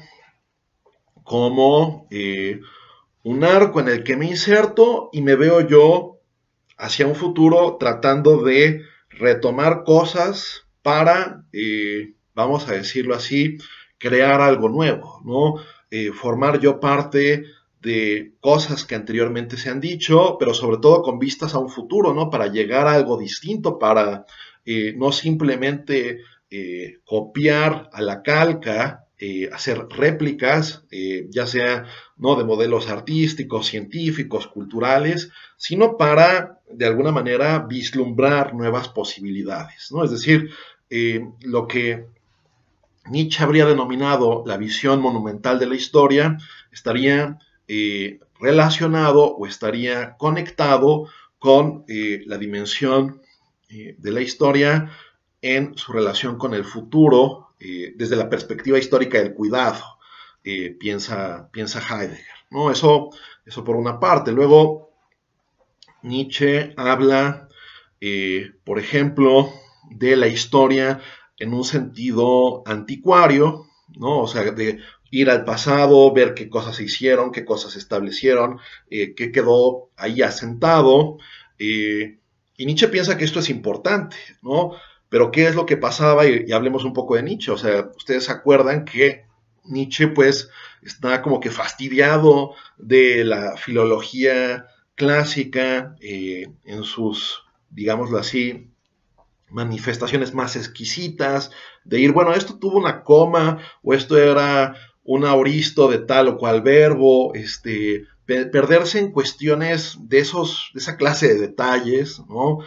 [SPEAKER 1] como un arco en el que me inserto y me veo yo hacia un futuro tratando de retomar cosas para, vamos a decirlo así, crear algo nuevo, ¿no? Formar yo parte de cosas que anteriormente se han dicho, pero sobre todo con vistas a un futuro, ¿no? Para llegar a algo distinto, para no simplemente copiar a la calca, hacer réplicas, ya sea ¿no? de modelos artísticos, científicos, culturales, sino para, de alguna manera, vislumbrar nuevas posibilidades, ¿no? Es decir, lo que Nietzsche habría denominado la visión monumental de la historia estaría relacionado o estaría conectado con la dimensión de la historia en su relación con el futuro desde la perspectiva histórica del cuidado, piensa Heidegger, ¿no? Eso por una parte. Luego, Nietzsche habla, por ejemplo, de la historia en un sentido anticuario, ¿no? O sea, de ir al pasado, ver qué cosas se hicieron, qué cosas se establecieron, qué quedó ahí asentado. Y Nietzsche piensa que esto es importante, ¿no? Pero ¿qué es lo que pasaba? Y hablemos un poco de Nietzsche. O sea, ustedes se acuerdan que Nietzsche, pues, está como que fastidiado de la filología clásica en sus, digámoslo así, manifestaciones más exquisitas, de ir, bueno, esto tuvo una coma, o esto era un aoristo de tal o cual verbo, perderse en cuestiones de esa clase de detalles, ¿no?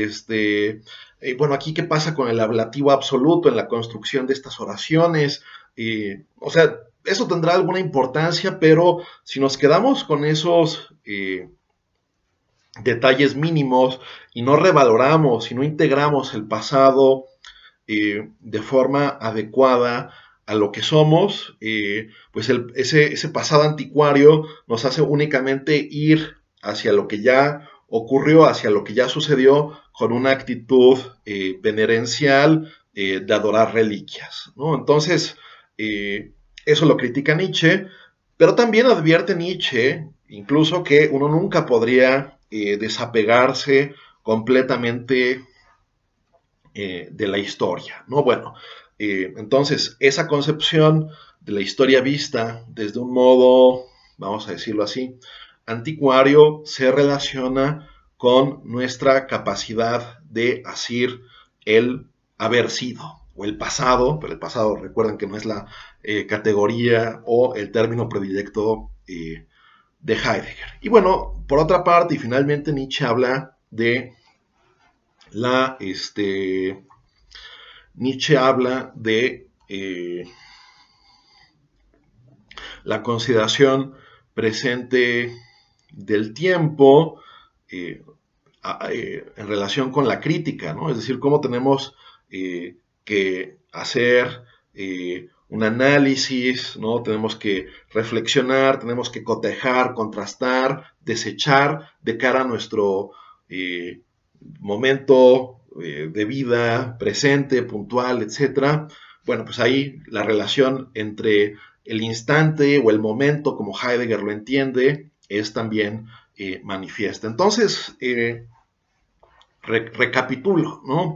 [SPEAKER 1] Bueno, aquí qué pasa con el ablativo absoluto en la construcción de estas oraciones, o sea, eso tendrá alguna importancia, pero si nos quedamos con esos detalles mínimos y no revaloramos y no integramos el pasado de forma adecuada a lo que somos, pues ese pasado anticuario nos hace únicamente ir hacia lo que ya ocurrió, hacia lo que ya sucedió, con una actitud venerencial de adorar reliquias, ¿no? Entonces, eso lo critica Nietzsche, pero también advierte Nietzsche, incluso, que uno nunca podría desapegarse completamente de la historia, ¿no? Bueno, entonces esa concepción de la historia vista desde un modo, vamos a decirlo así, anticuario, se relaciona con nuestra capacidad de asir el haber sido o el pasado, pero el pasado recuerden que no es la categoría o el término predilecto de Heidegger. Y bueno, por otra parte, y finalmente Nietzsche habla de la, Nietzsche habla de la consideración presente del tiempo en relación con la crítica, ¿no? Es decir, cómo tenemos que hacer un análisis, ¿no? Tenemos que reflexionar, tenemos que cotejar, contrastar, desechar de cara a nuestro momento de vida presente, puntual, etcétera. Bueno, pues ahí la relación entre el instante o el momento, como Heidegger lo entiende, es también manifiesta. Entonces, recapitulo, ¿no?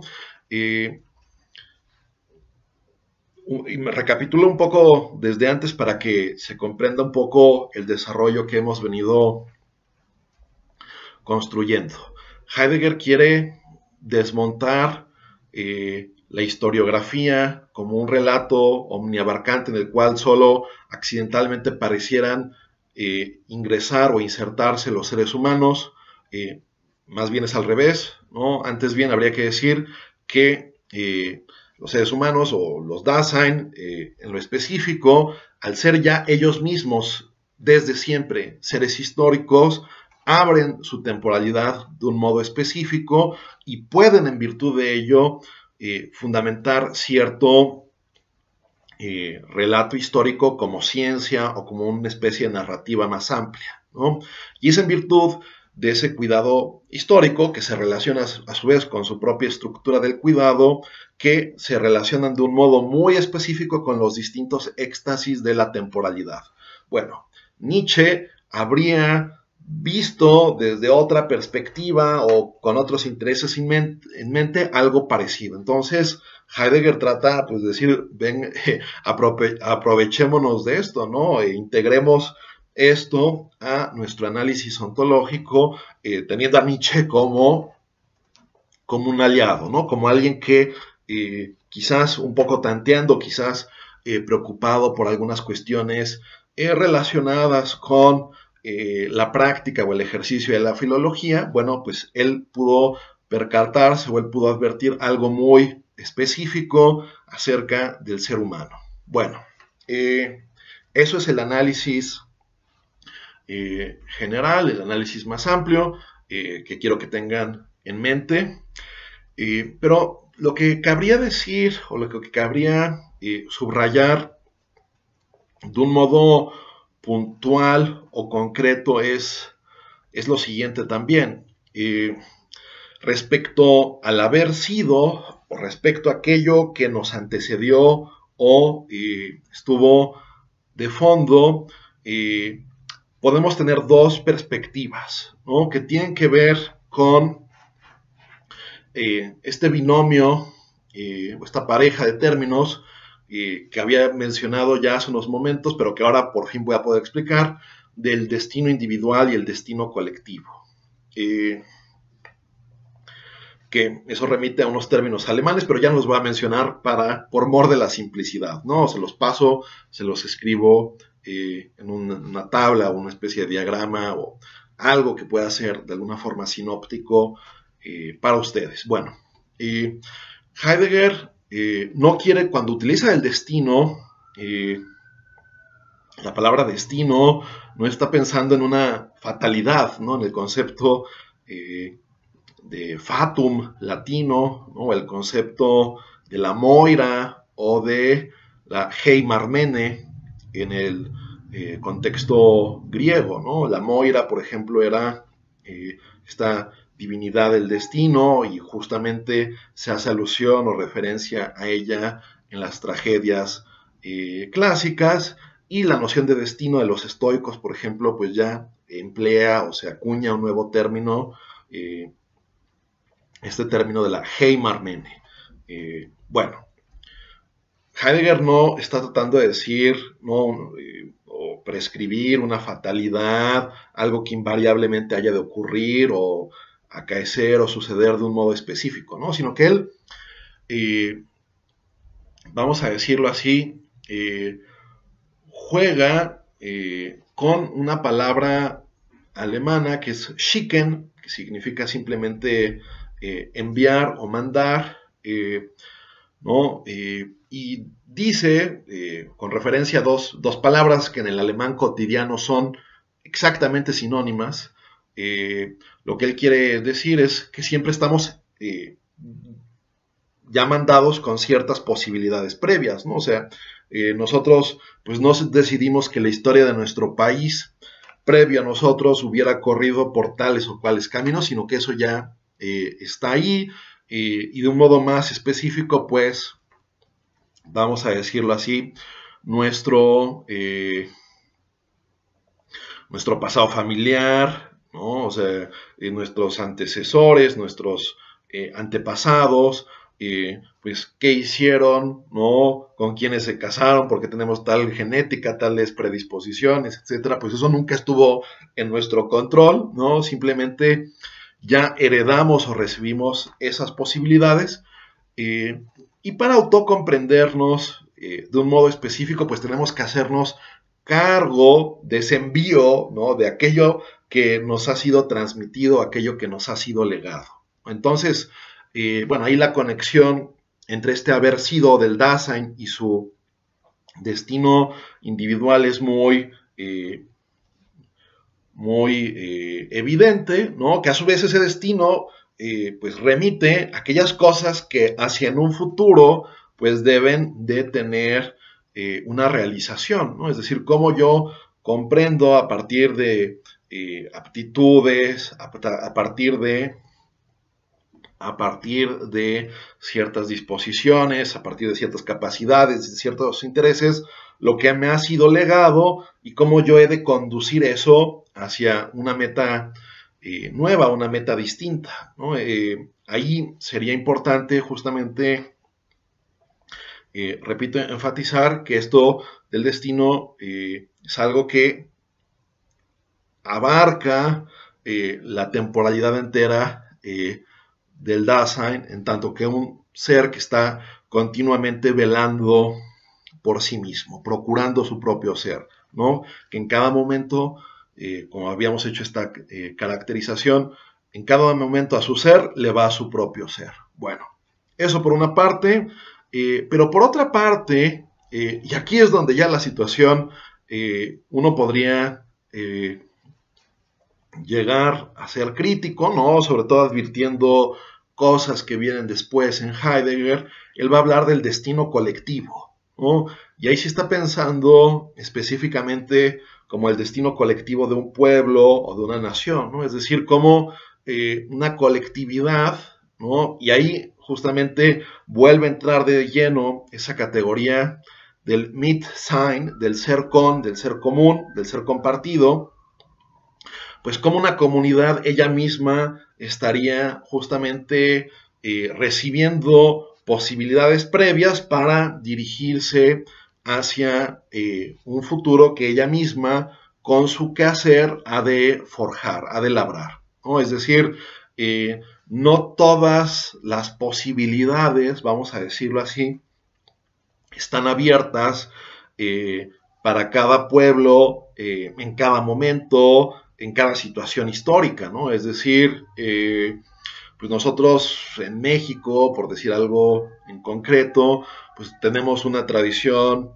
[SPEAKER 1] Y me recapitulo un poco desde antes para que se comprenda un poco el desarrollo que hemos venido construyendo. Heidegger quiere desmontar la historiografía como un relato omniabarcante en el cual solo accidentalmente parecieran ingresar o insertarse los seres humanos. Más bien es al revés, ¿no? Antes bien habría que decir que los seres humanos o los Dasein, en lo específico, al ser ya ellos mismos desde siempre seres históricos, abren su temporalidad de un modo específico y pueden, en virtud de ello, fundamentar cierto relato histórico como ciencia o como una especie de narrativa más amplia, ¿no? Y es en virtud de ese cuidado histórico que se relaciona a su vez con su propia estructura del cuidado, que se relacionan de un modo muy específico con los distintos éxtasis de la temporalidad. Bueno, Nietzsche habría visto desde otra perspectiva o con otros intereses en mente algo parecido. Entonces, Heidegger trata, pues, de decir, ven, aprovechémonos de esto, ¿no? Integremos esto a nuestro análisis ontológico, teniendo a Nietzsche como un aliado, ¿no? Como alguien que quizás un poco tanteando, quizás preocupado por algunas cuestiones relacionadas con la práctica o el ejercicio de la filología, bueno, pues él pudo percatarse o él pudo advertir algo muy específico acerca del ser humano. Bueno, eso es el análisis general, el análisis más amplio que quiero que tengan en mente. Pero lo que cabría decir o lo que cabría subrayar de un modo puntual o concreto es lo siguiente también. Respecto al haber sido o respecto a aquello que nos antecedió o estuvo de fondo, podemos tener dos perspectivas, ¿no? Que tienen que ver con este binomio, esta pareja de términos que había mencionado ya hace unos momentos, pero que ahora por fin voy a poder explicar, del destino individual y el destino colectivo. Que eso remite a unos términos alemanes, pero ya no los voy a mencionar por mor de la simplicidad, ¿no? Se los paso, se los escribo en una tabla o una especie de diagrama o algo que pueda ser de alguna forma sinóptico para ustedes. Bueno, Heidegger no quiere, cuando utiliza el destino, la palabra destino no está pensando en una fatalidad, ¿no? En el concepto de fatum latino, ¿no? El concepto de la moira o de la heimarmene en el contexto griego, ¿no? La moira, por ejemplo, era esta divinidad del destino y justamente se hace alusión o referencia a ella en las tragedias clásicas, y la noción de destino de los estoicos, por ejemplo, pues ya emplea o se acuña un nuevo término, este término de la heimarmene. Bueno, Heidegger no está tratando de decir, no, o prescribir una fatalidad, algo que invariablemente haya de ocurrir o acaecer o suceder de un modo específico, ¿no? Sino que él, vamos a decirlo así, juega con una palabra alemana que es schicken, que significa simplemente enviar o mandar, ¿no? Y dice, con referencia a dos palabras que en el alemán cotidiano son exactamente sinónimas, lo que él quiere decir es que siempre estamos ya mandados con ciertas posibilidades previas, ¿no? O sea, nosotros pues no decidimos que la historia de nuestro país previo a nosotros hubiera corrido por tales o cuales caminos, sino que eso ya está ahí, y de un modo más específico, pues, vamos a decirlo así, nuestro pasado familiar, ¿no? O sea, nuestros antecesores, nuestros antepasados, pues qué hicieron, ¿no? Con quiénes se casaron, porque tenemos tal genética, tales predisposiciones, etcétera. Pues eso nunca estuvo en nuestro control, ¿no? Simplemente ya heredamos o recibimos esas posibilidades, y para autocomprendernos de un modo específico, pues tenemos que hacernos cargo de ese envío, ¿no? De aquello que nos ha sido transmitido, aquello que nos ha sido legado. Entonces, bueno, ahí la conexión entre este haber sido del Dasein y su destino individual es muy evidente, ¿no? Que a su vez ese destino pues remite a aquellas cosas que hacia en un futuro pues deben de tener una realización, ¿no? Es decir, cómo yo comprendo a partir de aptitudes, a partir de ciertas disposiciones, a partir de ciertas capacidades, de ciertos intereses, lo que me ha sido legado y cómo yo he de conducir eso hacia una meta nueva, una meta distinta, ¿no? Ahí sería importante justamente, repito, enfatizar que esto del destino es algo que abarca la temporalidad entera del Dasein, en tanto que un ser que está continuamente velando por sí mismo, procurando su propio ser, ¿no? Que en cada momento, como habíamos hecho esta caracterización, en cada momento a su ser le va a su propio ser. Bueno, eso por una parte, pero por otra parte, y aquí es donde ya la situación, uno podría llegar a ser crítico, ¿no? Sobre todo advirtiendo cosas que vienen después en Heidegger. Él va a hablar del destino colectivo, ¿no? Y ahí se está pensando específicamente como el destino colectivo de un pueblo o de una nación, ¿no? Es decir, como una colectividad, ¿no? Y ahí justamente vuelve a entrar de lleno esa categoría del Mitsein, del ser común, del ser compartido, pues como una comunidad ella misma estaría justamente recibiendo posibilidades previas para dirigirse hacia un futuro que ella misma con su quehacer ha de forjar, ha de labrar, ¿no? Es decir, no todas las posibilidades, vamos a decirlo así, están abiertas para cada pueblo en cada momento, en cada situación histórica, ¿no? Es decir, pues nosotros en México, por decir algo en concreto, pues tenemos una tradición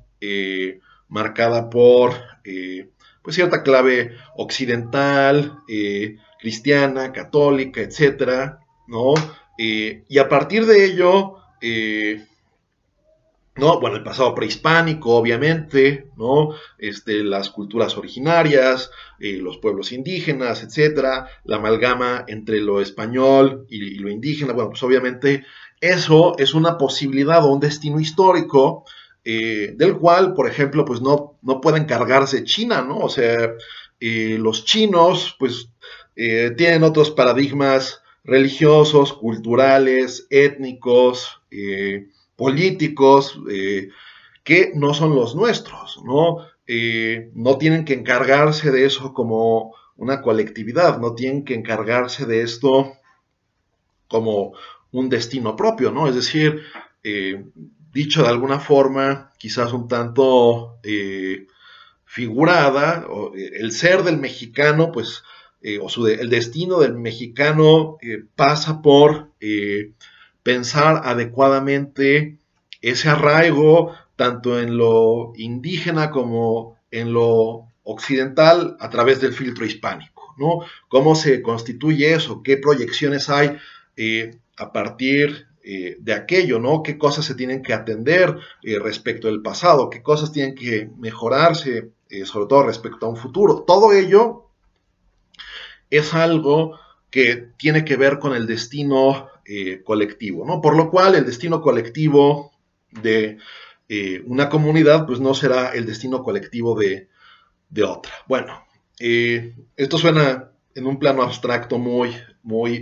[SPEAKER 1] marcada por pues cierta clave occidental, cristiana, católica, etcétera, ¿no? Y a partir de ello, ¿no? Bueno, el pasado prehispánico, obviamente, ¿no? Las culturas originarias, los pueblos indígenas, etcétera, la amalgama entre lo español y lo indígena, bueno, pues obviamente eso es una posibilidad o un destino histórico del cual, por ejemplo, pues no puede encargarse China, ¿no? O sea, los chinos, pues, tienen otros paradigmas religiosos, culturales, étnicos, políticos, que no son los nuestros, ¿no? No tienen que encargarse de eso como una colectividad, no tienen que encargarse de esto como un destino propio, ¿no? Es decir, dicho de alguna forma, quizás un tanto figurada, el ser del mexicano, pues, el destino del mexicano pasa por pensar adecuadamente ese arraigo, tanto en lo indígena como en lo occidental, a través del filtro hispánico, ¿no? ¿Cómo se constituye eso? ¿Qué proyecciones hay a partir de aquello, ¿no? ¿Qué cosas se tienen que atender respecto del pasado? ¿Qué cosas tienen que mejorarse, sobre todo respecto a un futuro? Todo ello es algo que tiene que ver con el destino colectivo, ¿no? Por lo cual el destino colectivo de una comunidad, pues no será el destino colectivo de otra. Bueno, esto suena en un plano abstracto muy,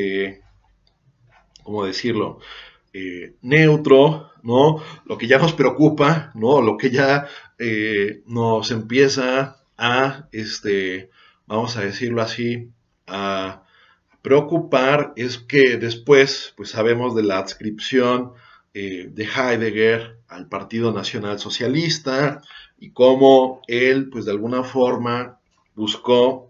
[SPEAKER 1] ¿cómo decirlo? Neutro, ¿no? Lo que ya nos preocupa, ¿no? Lo que ya nos empieza a, vamos a decirlo así, a preocupar es que después, pues sabemos de la adscripción de Heidegger al Partido Nacional Socialista y cómo él, pues de alguna forma, buscó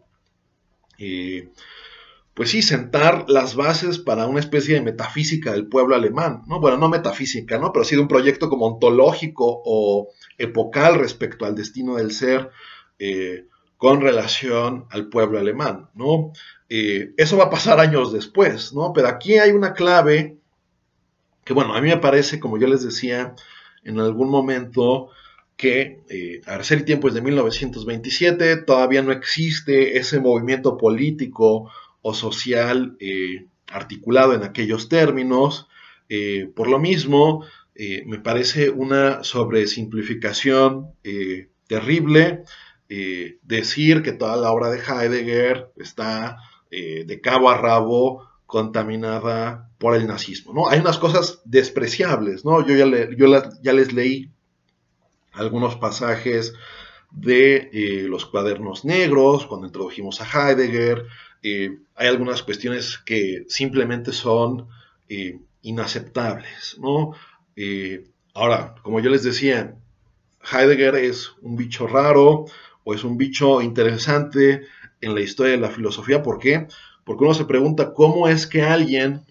[SPEAKER 1] pues sí, sentar las bases para una especie de metafísica del pueblo alemán, ¿no? Bueno, no metafísica, ¿no? Pero sí de un proyecto como ontológico o epocal respecto al destino del ser con relación al pueblo alemán, ¿no? Eso va a pasar años después, ¿no? Pero aquí hay una clave que, bueno, a mí me parece, como yo les decía en algún momento, que Arcer y Tiempo es de 1927, todavía no existe ese movimiento político o social articulado en aquellos términos. Por lo mismo, me parece una sobresimplificación terrible decir que toda la obra de Heidegger está de cabo a rabo contaminada por el nazismo, ¿no? Hay unas cosas despreciables, ¿no? Ya les leí algunos pasajes de los cuadernos negros, cuando introdujimos a Heidegger. Hay algunas cuestiones que simplemente son inaceptables, ¿no? Ahora, como yo les decía, Heidegger es un bicho raro o es un bicho interesante en la historia de la filosofía. ¿Por qué? Porque uno se pregunta cómo es que alguien,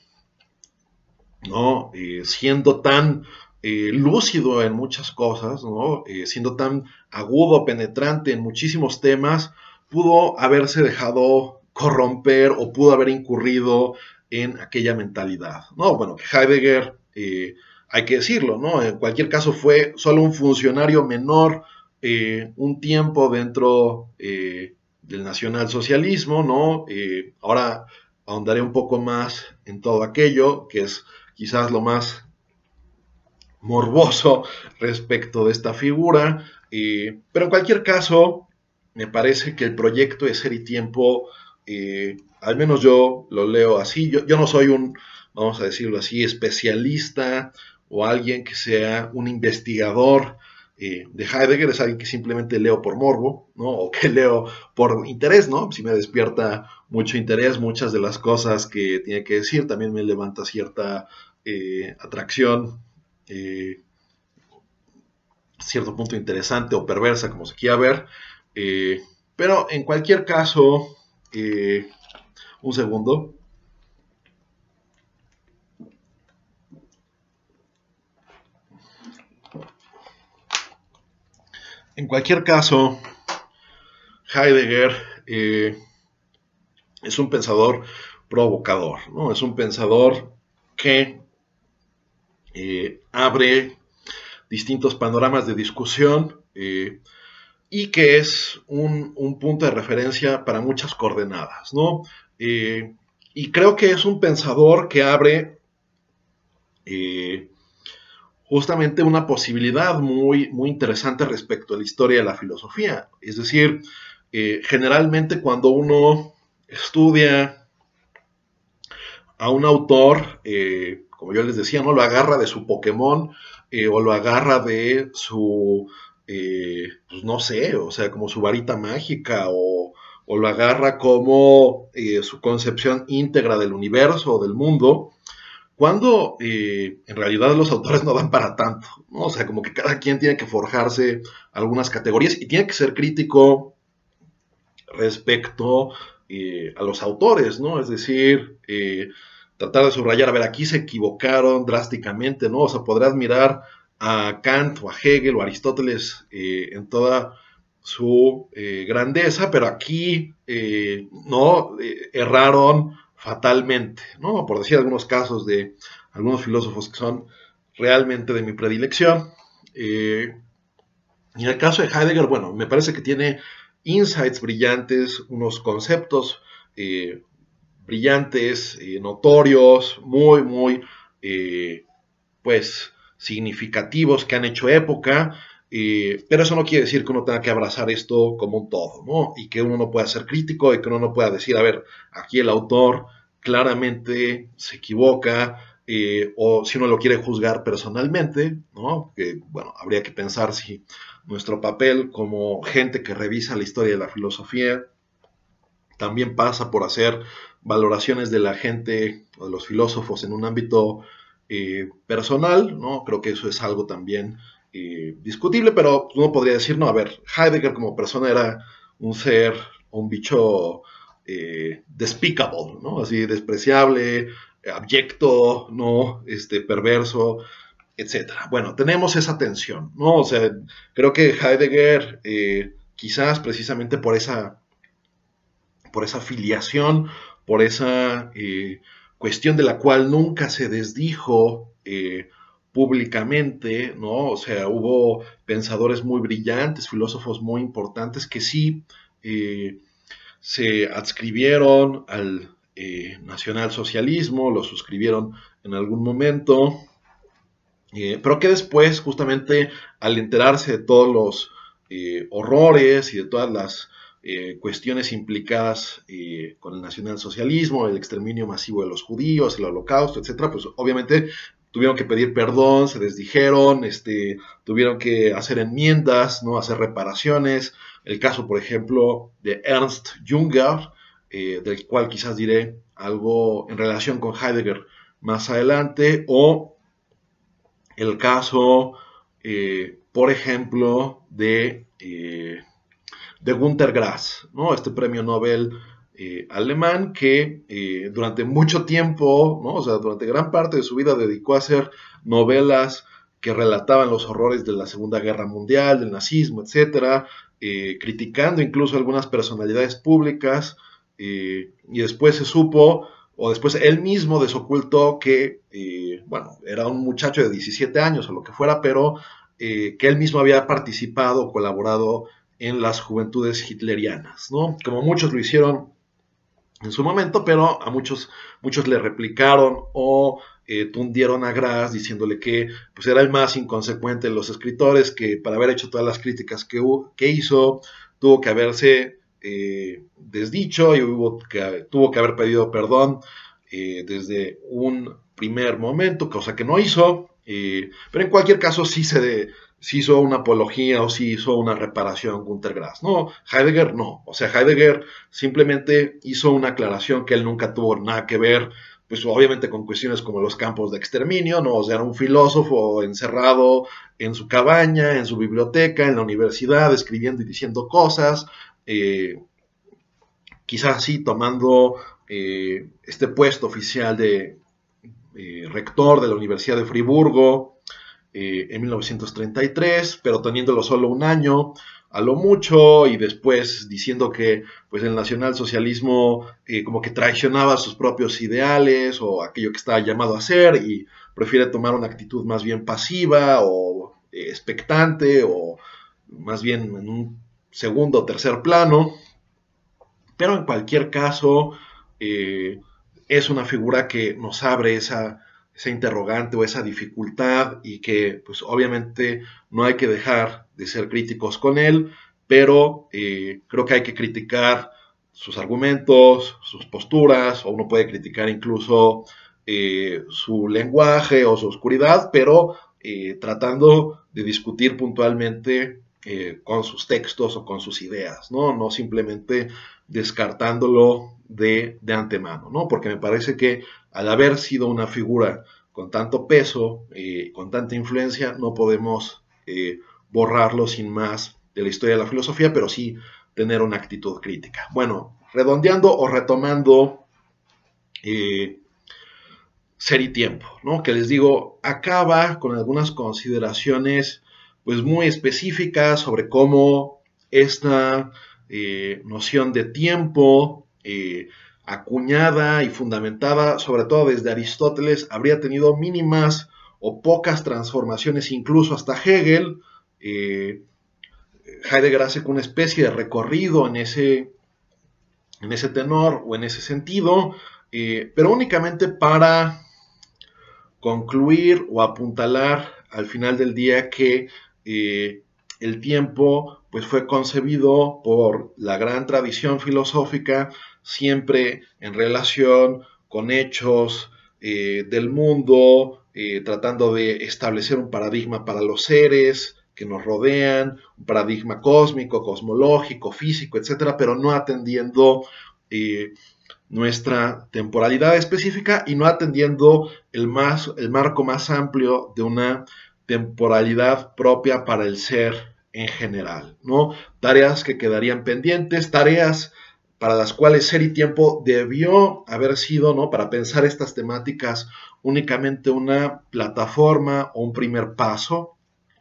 [SPEAKER 1] ¿no? Siendo tan lúcido en muchas cosas, ¿no? Siendo tan agudo, penetrante en muchísimos temas, pudo haberse dejado corromper o pudo haber incurrido en aquella mentalidad, ¿no? Bueno, que Heidegger, hay que decirlo, ¿no? En cualquier caso fue solo un funcionario menor un tiempo dentro del nacionalsocialismo, ¿no? Ahora ahondaré un poco más en todo aquello, que es quizás lo más morboso respecto de esta figura, pero en cualquier caso, me parece que el proyecto de Ser y Tiempo, al menos yo lo leo así, yo no soy un, vamos a decirlo así, especialista o alguien que sea un investigador de Heidegger, es alguien que simplemente leo por morbo, ¿no? O que leo por interés, ¿no? Si me despierta mucho interés, muchas de las cosas que tiene que decir, también me levanta cierta atracción, eh, cierto punto interesante o perversa, como se quiera ver. Pero en cualquier caso, un segundo. En cualquier caso, Heidegger es un pensador provocador, ¿no? Es un pensador que abre distintos panoramas de discusión y que es un punto de referencia para muchas coordenadas, ¿no? Y creo que es un pensador que abre eh, justamente una posibilidad muy interesante respecto a la historia de la filosofía. Es decir, generalmente cuando uno estudia a un autor, como yo les decía, no lo agarra de su Pokémon o lo agarra de su, pues no sé, o sea, como su varita mágica o lo agarra como su concepción íntegra del universo o del mundo, cuando en realidad los autores no dan para tanto, ¿no? O sea, como que cada quien tiene que forjarse algunas categorías y tiene que ser crítico respecto a los autores, ¿no? Es decir, tratar de subrayar, a ver, aquí se equivocaron drásticamente, ¿no? O sea, podrás mirar a Kant o a Hegel o a Aristóteles en toda su grandeza, pero aquí no erraron fatalmente, ¿no? Por decir algunos casos de algunos filósofos que son realmente de mi predilección. Y en el caso de Heidegger, bueno, me parece que tiene insights brillantes, unos conceptos eh, brillantes, notorios, eh, pues, significativos que han hecho época, pero eso no quiere decir que uno tenga que abrazar esto como un todo, ¿no? Y que uno no pueda ser crítico y que uno no pueda decir, a ver, aquí el autor claramente se equivoca, o si uno lo quiere juzgar personalmente, ¿no? Que, bueno, habría que pensar si nuestro papel como gente que revisa la historia de la filosofía también pasa por hacer valoraciones de la gente o de los filósofos en un ámbito personal, ¿no? Creo que eso es algo también discutible, pero uno podría decir, no, a ver, Heidegger como persona era un ser, un bicho despicable, ¿no? Así, despreciable, abyecto, ¿no? Perverso, etcétera. Bueno, tenemos esa tensión, ¿no? O sea, creo que Heidegger, quizás precisamente por esa filiación, por esa cuestión de la cual nunca se desdijo públicamente, ¿no? O sea, hubo pensadores muy brillantes, filósofos muy importantes que sí se adscribieron al nacionalsocialismo, lo suscribieron en algún momento, pero que después, justamente al enterarse de todos los horrores y de todas las cuestiones implicadas con el nacionalsocialismo, el exterminio masivo de los judíos, el holocausto, etcétera, pues obviamente tuvieron que pedir perdón, se desdijeron, tuvieron que hacer enmiendas, ¿no? Hacer reparaciones. El caso, por ejemplo, de Ernst Junger, del cual quizás diré algo en relación con Heidegger más adelante, o el caso, por ejemplo, de Günter Grass, ¿no? Este premio Nobel alemán que durante mucho tiempo, ¿no? O sea, durante gran parte de su vida dedicó a hacer novelas que relataban los horrores de la Segunda Guerra Mundial, del nazismo, etcétera, criticando incluso algunas personalidades públicas, y después se supo, o después él mismo desocultó que, bueno, era un muchacho de 17 años o lo que fuera, pero que él mismo había participado, colaborado en las juventudes hitlerianas, ¿no? Como muchos lo hicieron en su momento, pero a muchos le replicaron o tundieron a Grass diciéndole que pues, era el más inconsecuente de los escritores, que para haber hecho todas las críticas que hizo, tuvo que haberse desdicho y tuvo que haber pedido perdón desde un primer momento, cosa que no hizo, pero en cualquier caso sí hizo una apología o sí hizo una reparación Günter Grass. No, Heidegger no. O sea, Heidegger simplemente hizo una aclaración que él nunca tuvo nada que ver, pues obviamente con cuestiones como los campos de exterminio, ¿no? O sea, era un filósofo encerrado en su cabaña, en su biblioteca, en la universidad, escribiendo y diciendo cosas, quizás sí tomando este puesto oficial de rector de la Universidad de Friburgo, en 1933, pero teniéndolo solo un año a lo mucho, y después diciendo que pues el nacionalsocialismo como que traicionaba sus propios ideales o aquello que estaba llamado a hacer, y prefiere tomar una actitud más bien pasiva o expectante, o más bien en un segundo o tercer plano. Pero en cualquier caso, es una figura que nos abre esa interrogante o esa dificultad, y que pues obviamente no hay que dejar de ser críticos con él, pero creo que hay que criticar sus argumentos, sus posturas, o uno puede criticar incluso su lenguaje o su oscuridad, pero tratando de discutir puntualmente con sus textos o con sus ideas, ¿no? No simplemente descartándolo de antemano, ¿no? Porque me parece que al haber sido una figura con tanto peso, con tanta influencia, no podemos borrarlo sin más de la historia de la filosofía, pero sí tener una actitud crítica. Bueno, redondeando o retomando Ser y Tiempo, ¿no? Que les digo, acaba con algunas consideraciones pues muy específicas sobre cómo esta noción de tiempo, acuñada y fundamentada sobre todo desde Aristóteles, habría tenido mínimas o pocas transformaciones, incluso hasta Hegel. Heidegger hace una especie de recorrido en ese tenor o en ese sentido, pero únicamente para concluir o apuntalar al final del día que el tiempo pues fue concebido por la gran tradición filosófica siempre en relación con hechos del mundo, tratando de establecer un paradigma para los seres que nos rodean, un paradigma cósmico, cosmológico, físico, etcétera, pero no atendiendo nuestra temporalidad específica y no atendiendo el marco más amplio de una temporalidad propia para el ser en general, ¿no? Tareas que quedarían pendientes, tareas para las cuales Ser y Tiempo debió haber sido, ¿no?, para pensar estas temáticas, únicamente una plataforma o un primer paso,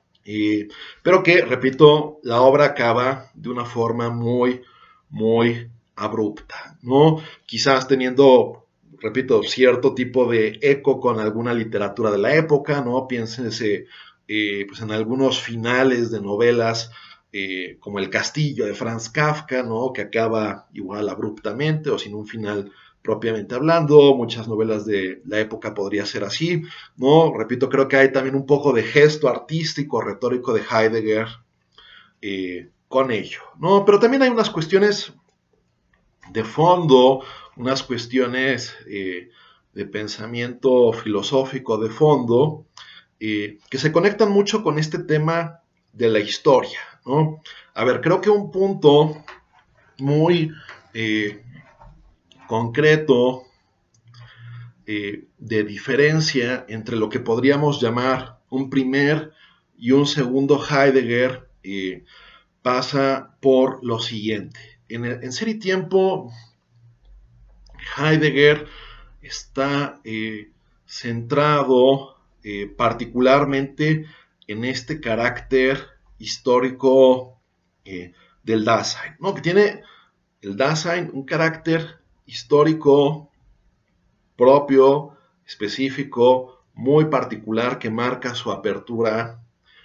[SPEAKER 1] pero que, repito, la obra acaba de una forma muy, muy abrupta, ¿no? Quizás teniendo, repito, cierto tipo de eco con alguna literatura de la época, ¿no? Piénsense pues en algunos finales de novelas como El Castillo de Franz Kafka, ¿no?, que acaba igual abruptamente o sin un final propiamente hablando. Muchas novelas de la época podría ser así, ¿no? Repito, creo que hay también un poco de gesto artístico, retórico de Heidegger con ello, ¿no? Pero también hay unas cuestiones de fondo, unas cuestiones de pensamiento filosófico de fondo, que se conectan mucho con este tema de la historia, ¿no? A ver, creo que un punto muy concreto de diferencia entre lo que podríamos llamar un primer y un segundo Heidegger pasa por lo siguiente. En Ser y Tiempo, Heidegger está centrado particularmente en este carácter histórico del Dasein, ¿no? Que tiene el Dasein un carácter histórico propio, específico, muy particular, que marca su apertura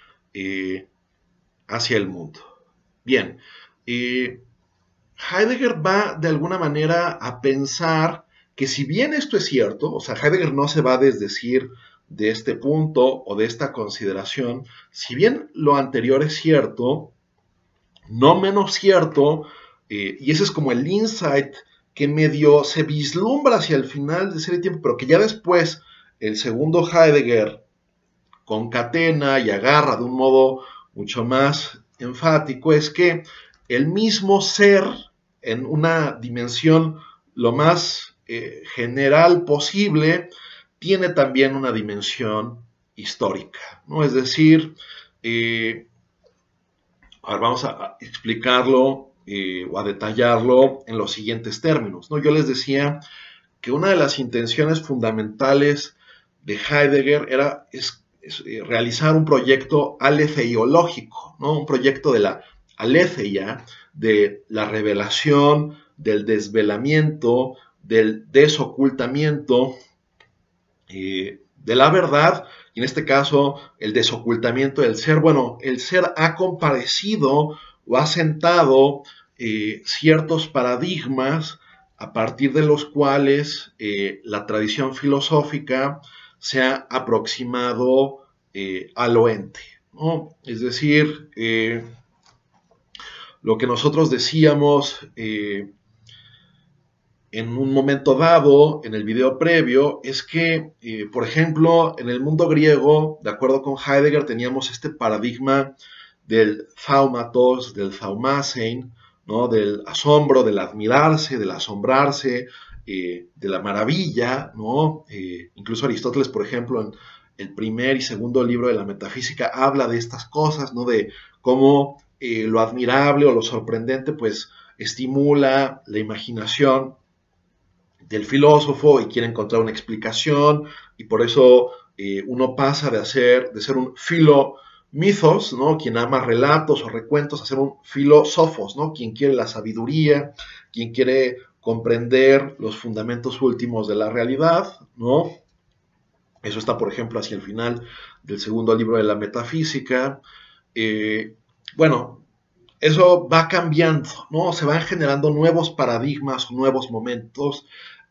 [SPEAKER 1] hacia el mundo. Bien, Heidegger va de alguna manera a pensar que, si bien esto es cierto, o sea, Heidegger no se va a desdecir de este punto o de esta consideración, si bien lo anterior es cierto, no menos cierto, y ese es como el insight que medio se vislumbra hacia el final de Ser y Tiempo, pero que ya después el segundo Heidegger concatena y agarra de un modo mucho más enfático, es que el mismo ser, en una dimensión lo más general posible, tiene también una dimensión histórica, ¿no? Es decir, ahora vamos a explicarlo o a detallarlo en los siguientes términos, ¿no? Yo les decía que una de las intenciones fundamentales de Heidegger realizar un proyecto aletheiológico, ¿no? Un proyecto de la aletheia, de la revelación, del desvelamiento, del desocultamiento de la verdad, y en este caso el desocultamiento del ser. Bueno, el ser ha comparecido o ha sentado ciertos paradigmas a partir de los cuales la tradición filosófica se ha aproximado al oente, ¿no? Es decir, lo que nosotros decíamos en un momento dado, en el video previo, es que, por ejemplo, en el mundo griego, de acuerdo con Heidegger, teníamos este paradigma del thaumatos, del thaumasein, ¿no? Del asombro, del admirarse, del asombrarse, de la maravilla, ¿no? Incluso Aristóteles, por ejemplo, en el primer y segundo libro de la Metafísica, habla de estas cosas, ¿no? De cómo lo admirable o lo sorprendente, pues, estimula la imaginación del filósofo y quiere encontrar una explicación, y por eso uno pasa de ser un filomíthos, ¿no? Quien ama relatos o recuentos, a ser un filósofos, ¿no? Quien quiere la sabiduría, quien quiere comprender los fundamentos últimos de la realidad, ¿no? Eso está, por ejemplo, hacia el final del segundo libro de la Metafísica. Bueno, eso va cambiando, ¿no? Se van generando nuevos paradigmas, nuevos momentos.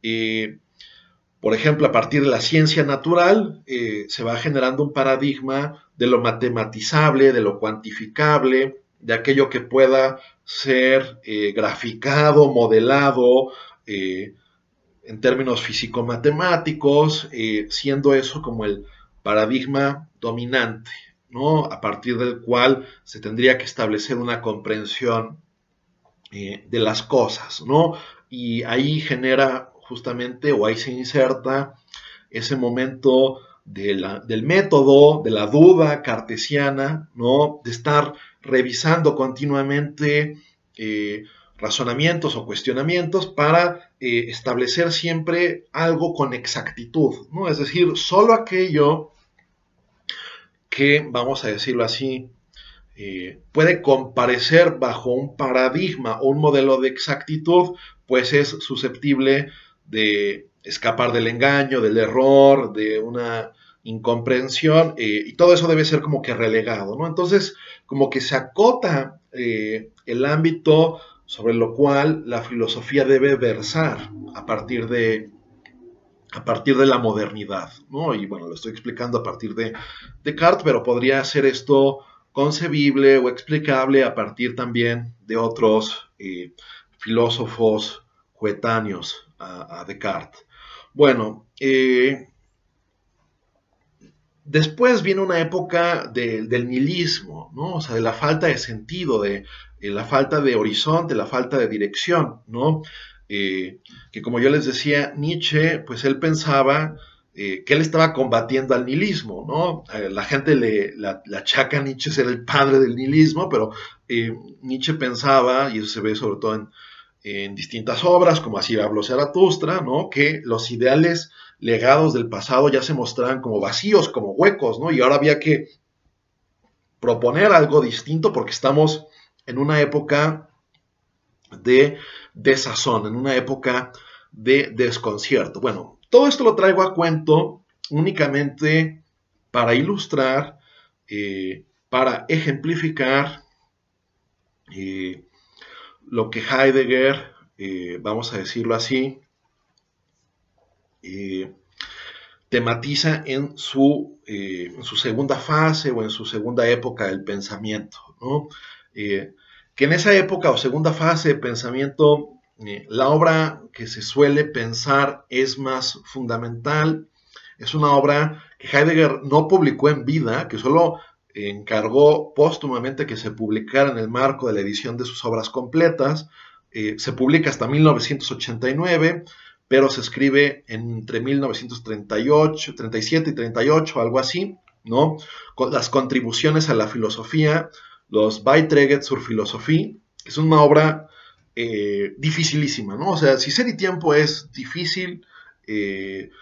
[SPEAKER 1] Por ejemplo, a partir de la ciencia natural, se va generando un paradigma de lo matematizable, de lo cuantificable, de aquello que pueda ser graficado, modelado, en términos físico-matemáticos, siendo eso como el paradigma dominante, ¿no? A partir del cual se tendría que establecer una comprensión de las cosas, ¿no? Y ahí genera justamente, o ahí se inserta ese momento del método, de la duda cartesiana, ¿no? De estar revisando continuamente razonamientos o cuestionamientos para establecer siempre algo con exactitud, ¿no? Es decir, solo aquello que, vamos a decirlo así, puede comparecer bajo un paradigma o un modelo de exactitud, pues es susceptible de escapar del engaño, del error, de una incomprensión, y todo eso debe ser como que relegado, ¿no? Entonces, como que se acota el ámbito sobre lo cual la filosofía debe versar a partir de la modernidad, ¿no? Y bueno, lo estoy explicando a partir de Descartes, pero podría ser esto concebible o explicable a partir también de otros filósofos coetáneos a Descartes. Bueno, después viene una época del nihilismo, ¿no? O sea, de la falta de sentido, de la falta de horizonte, la falta de dirección, ¿no? Que como yo les decía, Nietzsche, pues él pensaba que él estaba combatiendo al nihilismo, ¿no? La gente le achaca a Nietzsche ser el padre del nihilismo, pero Nietzsche pensaba, y eso se ve sobre todo en distintas obras, como así habló Zaratustra, ¿no? Que los ideales legados del pasado ya se mostraban como vacíos, como huecos, ¿no? Y ahora había que proponer algo distinto porque estamos en una época de desazón, en una época de desconcierto. Bueno, todo esto lo traigo a cuento únicamente para ilustrar, para ejemplificar lo que Heidegger, vamos a decirlo así, tematiza en su segunda fase o en su segunda época del pensamiento, ¿no? Que en esa época o segunda fase de pensamiento, la obra que se suele pensar es más fundamental. Es una obra que Heidegger no publicó en vida, que solo encargó póstumamente que se publicara en el marco de la edición de sus obras completas. Se publica hasta 1989, pero se escribe entre 1938, 37 y 38, algo así, ¿no? Con las contribuciones a la filosofía, los Beiträge zur Philosophie, es una obra dificilísima, ¿no? O sea, si Ser y Tiempo es difícil,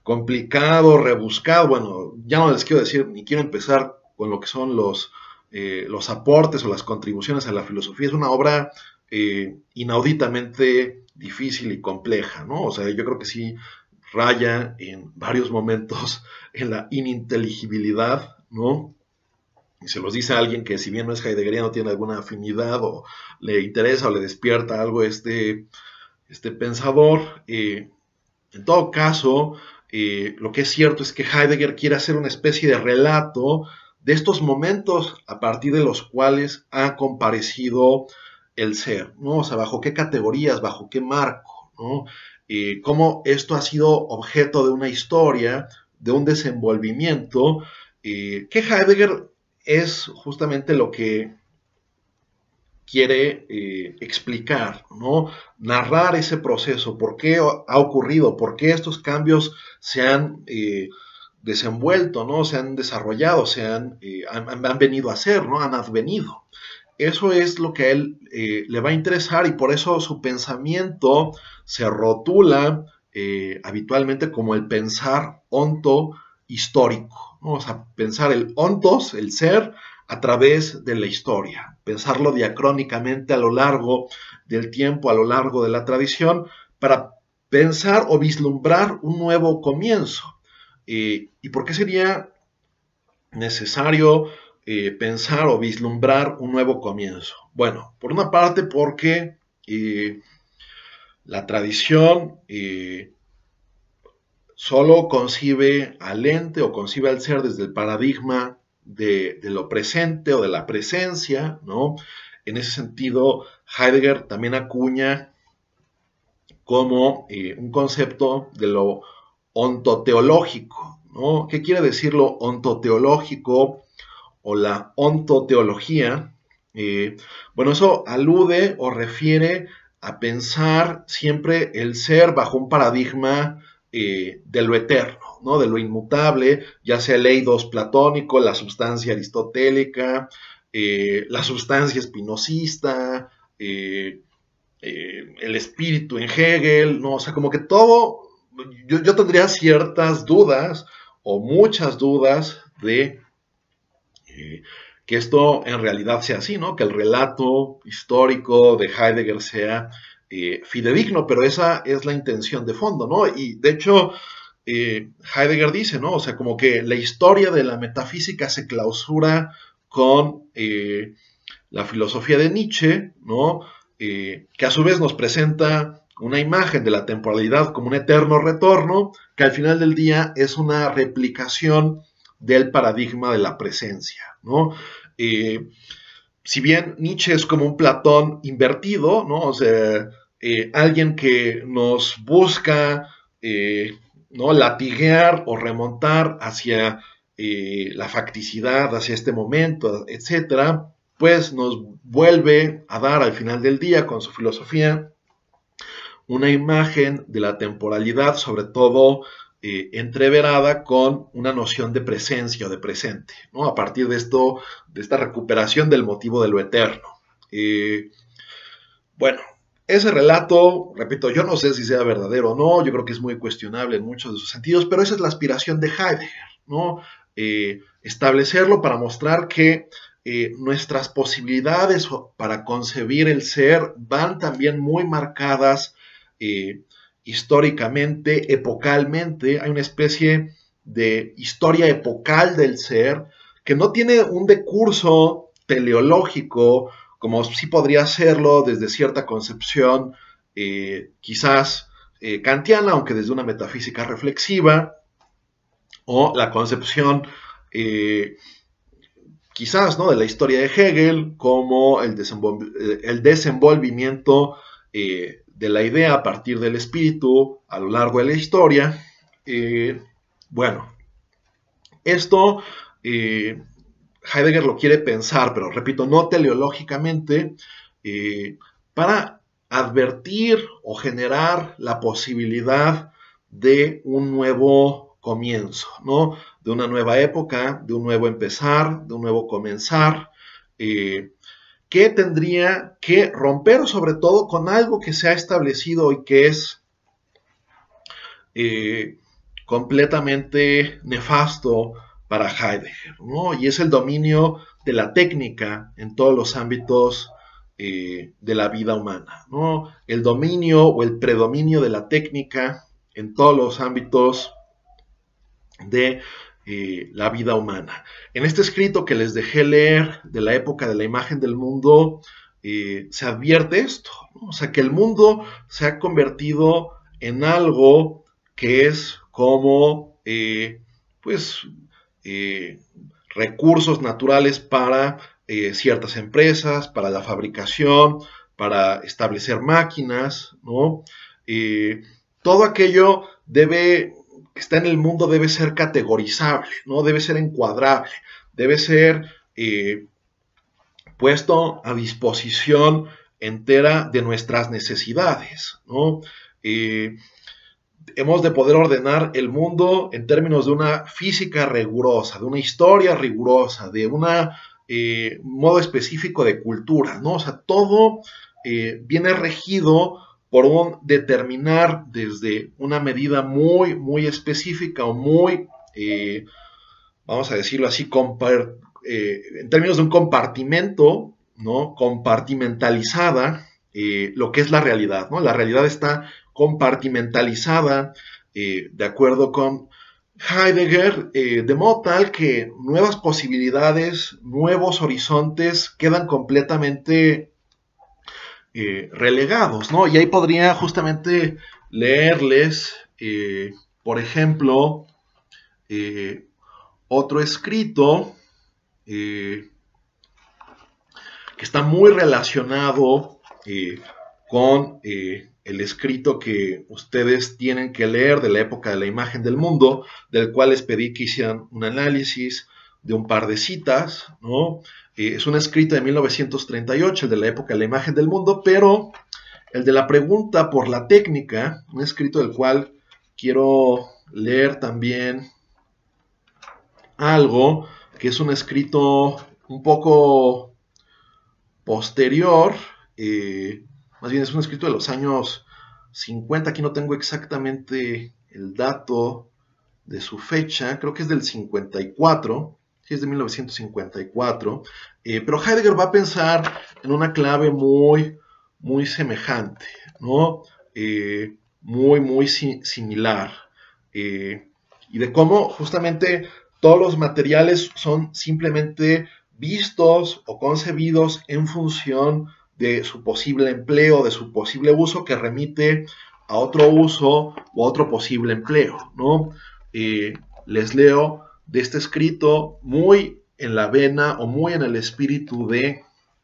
[SPEAKER 1] complicado, rebuscado. Bueno, ya no les quiero decir, ni quiero empezar con lo que son los aportes o las contribuciones a la filosofía. Es una obra inauditamente difícil y compleja, ¿no? O sea, yo creo que sí raya en varios momentos en la ininteligibilidad, ¿no? Y se los dice a alguien que, si bien no es heideggeriano, tiene alguna afinidad o le interesa o le despierta algo este pensador. En todo caso, lo que es cierto es que Heidegger quiere hacer una especie de relato de estos momentos a partir de los cuales ha comparecido el ser, ¿no? O sea, bajo qué categorías, bajo qué marco, ¿no? Cómo esto ha sido objeto de una historia, de un desenvolvimiento, que Heidegger es justamente lo que quiere explicar, ¿no? Narrar ese proceso, por qué ha ocurrido, por qué estos cambios se han desenvuelto, ¿no? Se han desarrollado, han venido a ser, ¿no? Han advenido. Eso es lo que a él le va a interesar, y por eso su pensamiento se rotula habitualmente como el pensar onto-histórico, ¿no? O sea, pensar el ontos, el ser, a través de la historia, pensarlo diacrónicamente a lo largo del tiempo, a lo largo de la tradición, para pensar o vislumbrar un nuevo comienzo. ¿Y por qué sería necesario pensar o vislumbrar un nuevo comienzo? Bueno, por una parte porque la tradición solo concibe al ente o concibe al ser desde el paradigma de lo presente o de la presencia, ¿no? En ese sentido, Heidegger también acuña como un concepto de lo ontoteológico, ¿no? ¿Qué quiere decir lo ontoteológico o la ontoteología? Bueno, eso alude o refiere a pensar siempre el ser bajo un paradigma de lo eterno, ¿no? De lo inmutable, ya sea el eidos platónico, la sustancia aristotélica, la sustancia espinosista, el espíritu en Hegel, ¿no? O sea, como que todo, yo tendría ciertas dudas o muchas dudas de que esto en realidad sea así, ¿no? Que el relato histórico de Heidegger sea fidedigno, pero esa es la intención de fondo, ¿no? Y de hecho, Heidegger dice, ¿no? O sea, como que la historia de la metafísica se clausura con la filosofía de Nietzsche, ¿no? Que a su vez nos presenta una imagen de la temporalidad como un eterno retorno, que al final del día es una replicación del paradigma de la presencia, ¿no? Si bien Nietzsche es como un Platón invertido, ¿no? O sea, alguien que nos busca, ¿no? Latiguear o remontar hacia la facticidad, hacia este momento, etcétera, pues nos vuelve a dar al final del día con su filosofía una imagen de la temporalidad, sobre todo entreverada con una noción de presencia o de presente, ¿no? A partir de esto, de esta recuperación del motivo de lo eterno. Bueno, ese relato, repito, yo no sé si sea verdadero o no, yo creo que es muy cuestionable en muchos de sus sentidos, pero esa es la aspiración de Heidegger, ¿no? Establecerlo para mostrar que nuestras posibilidades para concebir el ser van también muy marcadas históricamente, epocalmente. Hay una especie de historia epocal del ser que no tiene un decurso teleológico como sí podría serlo desde cierta concepción quizás kantiana, aunque desde una metafísica reflexiva, o la concepción quizás, ¿no? De la historia de Hegel como el desenvolvimiento de la idea a partir del espíritu a lo largo de la historia. Bueno, esto Heidegger lo quiere pensar, pero repito, no teleológicamente, para advertir o generar la posibilidad de un nuevo comienzo, ¿no? De una nueva época, de un nuevo empezar, de un nuevo comenzar, que tendría que romper sobre todo con algo que se ha establecido y que es completamente nefasto para Heidegger, ¿no? Y es el dominio de la técnica en todos los ámbitos de la vida humana, ¿no? El dominio o el predominio de la técnica en todos los ámbitos de la vida humana. En este escrito que les dejé leer de la época de la imagen del mundo, se advierte esto, ¿no? O sea, que el mundo se ha convertido en algo que es como, pues, recursos naturales para ciertas empresas, para la fabricación, para establecer máquinas, ¿no? Todo aquello que está en el mundo debe ser categorizable, ¿no? Debe ser encuadrable, debe ser puesto a disposición entera de nuestras necesidades, ¿no? Hemos de poder ordenar el mundo en términos de una física rigurosa, de una historia rigurosa, de un modo específico de cultura, ¿no? O sea, todo viene regido por un determinar desde una medida muy, muy específica o muy, vamos a decirlo así, en términos de un compartimento, ¿no? Compartimentalizada, lo que es la realidad, ¿no? La realidad está compartimentalizada, de acuerdo con Heidegger, de modo tal que nuevas posibilidades, nuevos horizontes quedan completamente relegados, ¿no? Y ahí podría justamente leerles, por ejemplo, otro escrito que está muy relacionado con el escrito que ustedes tienen que leer de la época de la imagen del mundo, del cual les pedí que hicieran un análisis de un par de citas, ¿no? Es un escrito de 1938, el de la época de la imagen del mundo, pero el de la pregunta por la técnica, un escrito del cual quiero leer también algo, que es un escrito un poco posterior, más bien es un escrito de los años 50, aquí no tengo exactamente el dato de su fecha, creo que es del 54, sí es de 1954, pero Heidegger va a pensar en una clave muy, muy semejante, ¿no? Muy, muy similar, y de cómo justamente todos los materiales son simplemente vistos o concebidos en función de su posible empleo, de su posible uso que remite a otro uso o a otro posible empleo, ¿no? Les leo de este escrito muy en la vena o muy en el espíritu de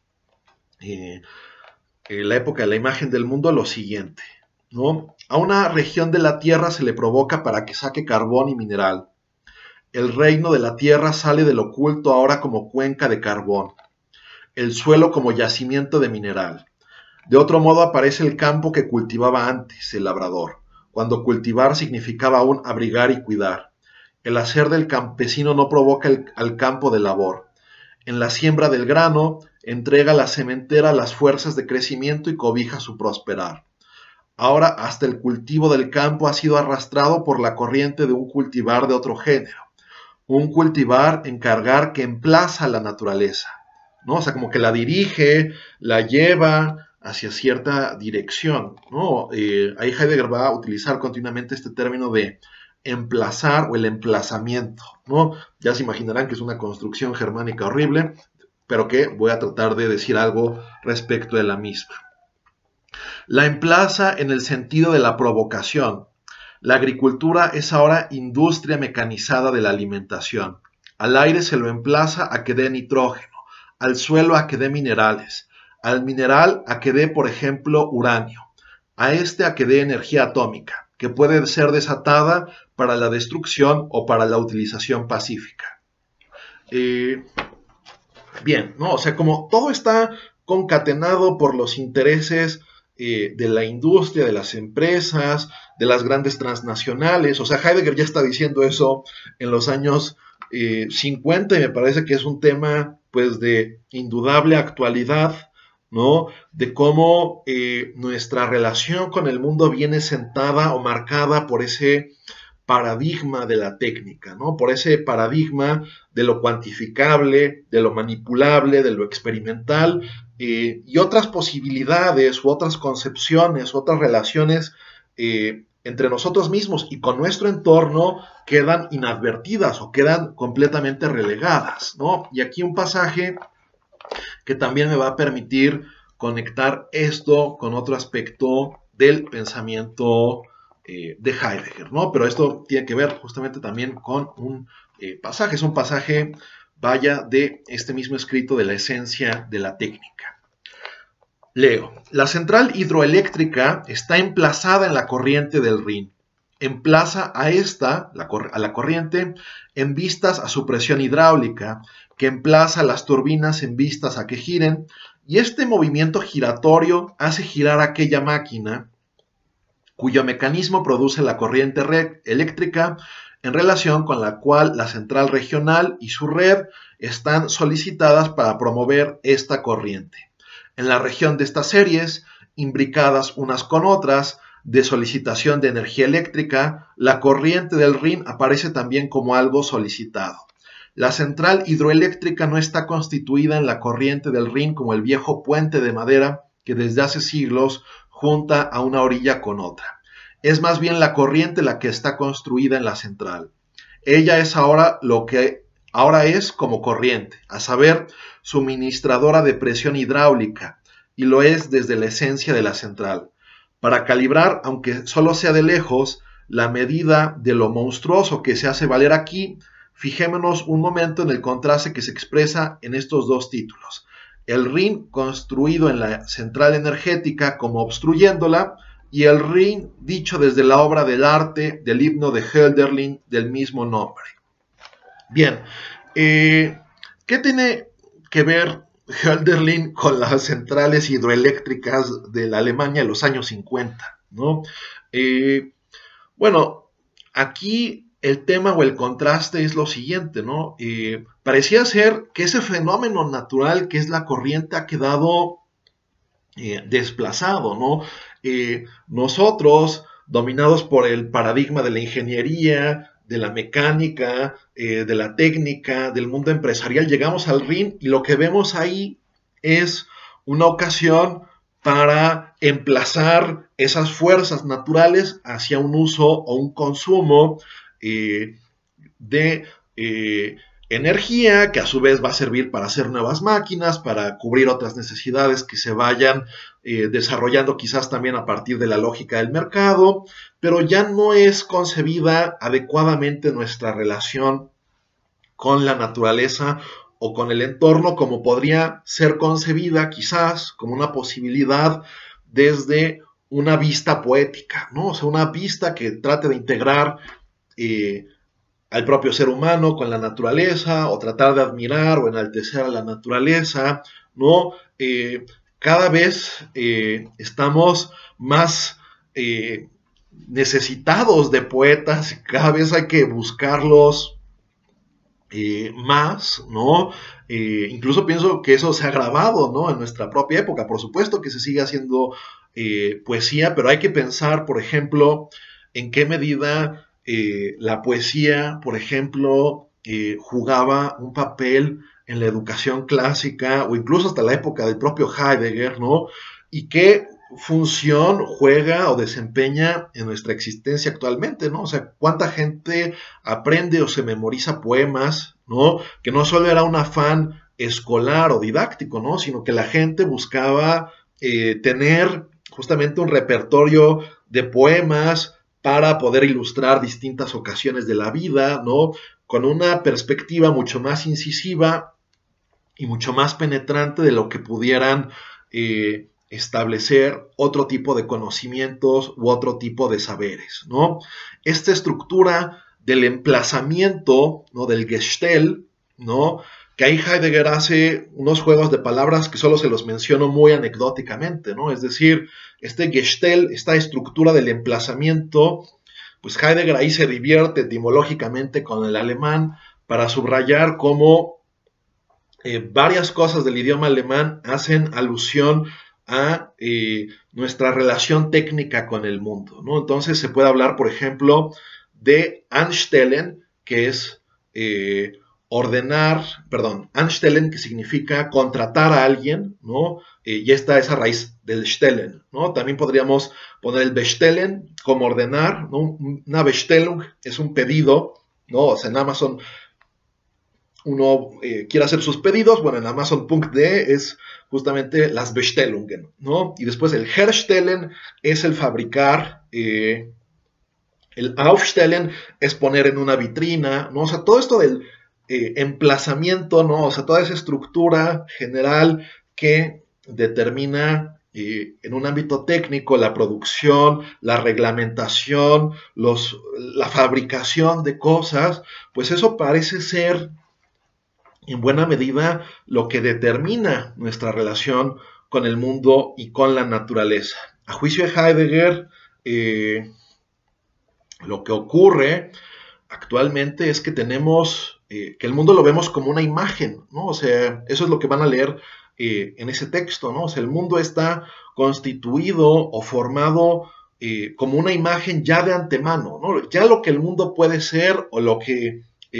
[SPEAKER 1] la época de la imagen del mundo lo siguiente, ¿no? A una región de la tierra se le provoca para que saque carbón y mineral. El reino de la tierra sale del oculto ahora como cuenca de carbón, el suelo como yacimiento de mineral. De otro modo aparece el campo que cultivaba antes el labrador, cuando cultivar significaba aún abrigar y cuidar. El hacer del campesino no provoca al campo de labor. En la siembra del grano entrega la sementera las fuerzas de crecimiento y cobija su prosperar. Ahora hasta el cultivo del campo ha sido arrastrado por la corriente de un cultivar de otro género. Un cultivar, encargar que emplaza la naturaleza, ¿no? O sea, como que la dirige, la lleva hacia cierta dirección, ¿no? Ahí Heidegger va a utilizar continuamente este término de emplazar o el emplazamiento, ¿no? Ya se imaginarán que es una construcción germánica horrible, pero que voy a tratar de decir algo respecto de la misma. La emplaza en el sentido de la provocación. La agricultura es ahora industria mecanizada de la alimentación. Al aire se lo emplaza a que dé nitrógeno, al suelo a que dé minerales, al mineral a que dé, por ejemplo, uranio, a este a que dé energía atómica, que puede ser desatada para la destrucción o para la utilización pacífica. Bien, ¿no? O sea, como todo está concatenado por los intereses de la industria, de las empresas, de las grandes transnacionales. O sea, Heidegger ya está diciendo eso en los años 50 y me parece que es un tema pues de indudable actualidad, ¿no? De cómo nuestra relación con el mundo viene sentada o marcada por ese paradigma de la técnica, ¿no? Por ese paradigma de lo cuantificable, de lo manipulable, de lo experimental, y otras posibilidades u otras concepciones, otras relaciones entre nosotros mismos y con nuestro entorno quedan inadvertidas o quedan completamente relegadas, ¿no? Y aquí un pasaje que también me va a permitir conectar esto con otro aspecto del pensamiento de Heidegger, ¿no? Pero esto tiene que ver justamente también con un pasaje, es un pasaje, vaya, de este mismo escrito de la esencia de la técnica. Leo, la central hidroeléctrica está emplazada en la corriente del Rin. Emplaza a esta, a la corriente, en vistas a su presión hidráulica, que emplaza las turbinas en vistas a que giren, y este movimiento giratorio hace girar aquella máquina cuyo mecanismo produce la corriente eléctrica en relación con la cual la central regional y su red están solicitadas para promover esta corriente. En la región de estas series, imbricadas unas con otras, de solicitación de energía eléctrica, la corriente del Rin aparece también como algo solicitado. La central hidroeléctrica no está constituida en la corriente del Rin como el viejo puente de madera que desde hace siglos junta a una orilla con otra. Es más bien la corriente la que está construida en la central. Ella es ahora lo que ahora es como corriente, a saber, suministradora de presión hidráulica, y lo es desde la esencia de la central. Para calibrar, aunque solo sea de lejos, la medida de lo monstruoso que se hace valer aquí, fijémonos un momento en el contraste que se expresa en estos dos títulos. El Rin construido en la central energética como obstruyéndola, y el Rin dicho desde la obra del arte del himno de Hölderlin del mismo nombre. Bien, ¿qué tiene que ver Hölderlin con las centrales hidroeléctricas de la Alemania de los años 50, ¿no? Bueno, aquí el tema o el contraste es lo siguiente, ¿no? Parecía ser que ese fenómeno natural que es la corriente ha quedado desplazado, ¿no? Nosotros, dominados por el paradigma de la ingeniería, de la mecánica, de la técnica, del mundo empresarial, llegamos al Rin y lo que vemos ahí es una ocasión para emplazar esas fuerzas naturales hacia un uso o un consumo de energía que a su vez va a servir para hacer nuevas máquinas, para cubrir otras necesidades que se vayan desarrollando quizás también a partir de la lógica del mercado, pero ya no es concebida adecuadamente nuestra relación con la naturaleza o con el entorno como podría ser concebida quizás como una posibilidad desde una vista poética, ¿no? O sea, una vista que trate de integrar al propio ser humano con la naturaleza, o tratar de admirar o enaltecer a la naturaleza, ¿no? Cada vez estamos más necesitados de poetas, cada vez hay que buscarlos más, ¿no? Incluso pienso que eso se ha agravado, ¿no? En nuestra propia época. Por supuesto que se sigue haciendo poesía, pero hay que pensar, por ejemplo, en qué medida la poesía, por ejemplo, jugaba un papel en la educación clásica o incluso hasta la época del propio Heidegger, ¿no? Y qué función juega o desempeña en nuestra existencia actualmente, ¿no? O sea, cuánta gente aprende o se memoriza poemas, ¿no? Que no solo era un afán escolar o didáctico, ¿no? Sino que la gente buscaba tener justamente un repertorio de poemas para poder ilustrar distintas ocasiones de la vida, ¿no? Con una perspectiva mucho más incisiva y mucho más penetrante de lo que pudieran establecer otro tipo de conocimientos u otro tipo de saberes, ¿no? Esta estructura del emplazamiento, ¿no? Del Gestell, ¿no? Que ahí Heidegger hace unos juegos de palabras que solo se los menciono muy anecdóticamente, ¿no? Es decir, este Gestell, esta estructura del emplazamiento, pues Heidegger ahí se divierte etimológicamente con el alemán para subrayar cómo varias cosas del idioma alemán hacen alusión a nuestra relación técnica con el mundo, ¿no? Entonces se puede hablar, por ejemplo, de anstellen, que es anstellen, que significa contratar a alguien, ¿no? Y esta es a raíz del stellen, ¿no? También podríamos poner el bestellen como ordenar, ¿no? Una Bestellung es un pedido, ¿no? O sea, en Amazon uno quiere hacer sus pedidos, bueno, en Amazon.de es justamente las Bestellungen, ¿no? Y después el Herstellen es el fabricar, el Aufstellen es poner en una vitrina, ¿no? O sea, todo esto del emplazamiento, ¿no? O sea, toda esa estructura general que determina en un ámbito técnico la producción, la reglamentación, la fabricación de cosas, pues eso parece ser en buena medida lo que determina nuestra relación con el mundo y con la naturaleza. A juicio de Heidegger, lo que ocurre actualmente es que tenemos, que el mundo lo vemos como una imagen, ¿no? O sea, eso es lo que van a leer en ese texto, ¿no? O sea, el mundo está constituido o formado como una imagen ya de antemano, ¿no? Ya lo que el mundo puede ser o lo que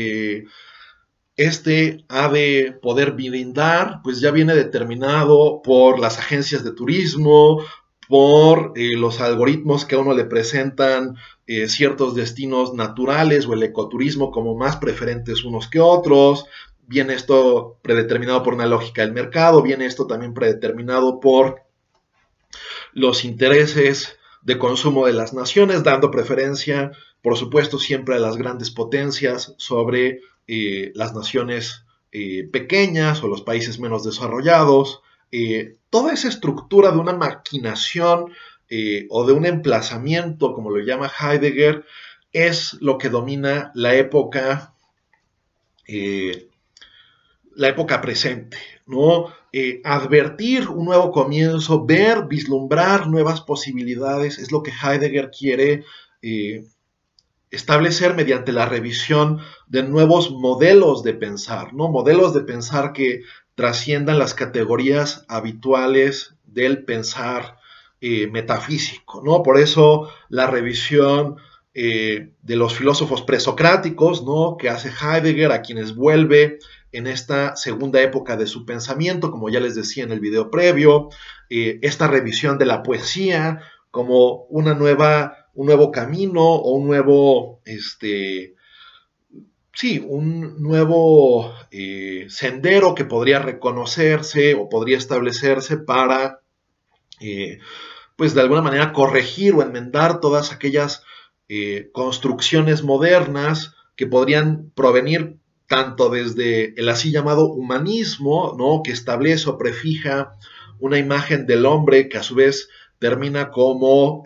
[SPEAKER 1] este ha de poder brindar, pues ya viene determinado por las agencias de turismo, por los algoritmos que a uno le presentan ciertos destinos naturales o el ecoturismo como más preferentes unos que otros. Viene esto predeterminado por una lógica del mercado, viene esto también predeterminado por los intereses de consumo de las naciones, dando preferencia, por supuesto, siempre a las grandes potencias sobre las naciones pequeñas o los países menos desarrollados. Toda esa estructura de una maquinación o de un emplazamiento, como lo llama Heidegger, es lo que domina la época presente, ¿no? Advertir un nuevo comienzo, ver, vislumbrar nuevas posibilidades, es lo que Heidegger quiere establecer mediante la revisión de nuevos modelos de pensar, ¿no? Modelos de pensar que trasciendan las categorías habituales del pensar metafísico, ¿no? Por eso la revisión de los filósofos presocráticos, ¿no? Que hace Heidegger, a quienes vuelve en esta segunda época de su pensamiento, como ya les decía en el video previo, esta revisión de la poesía como un nuevo camino o un nuevo, un nuevo sendero que podría reconocerse o podría establecerse para, pues de alguna manera corregir o enmendar todas aquellas construcciones modernas que podrían provenir tanto desde el así llamado humanismo, ¿no? Que establece o prefija una imagen del hombre que a su vez termina como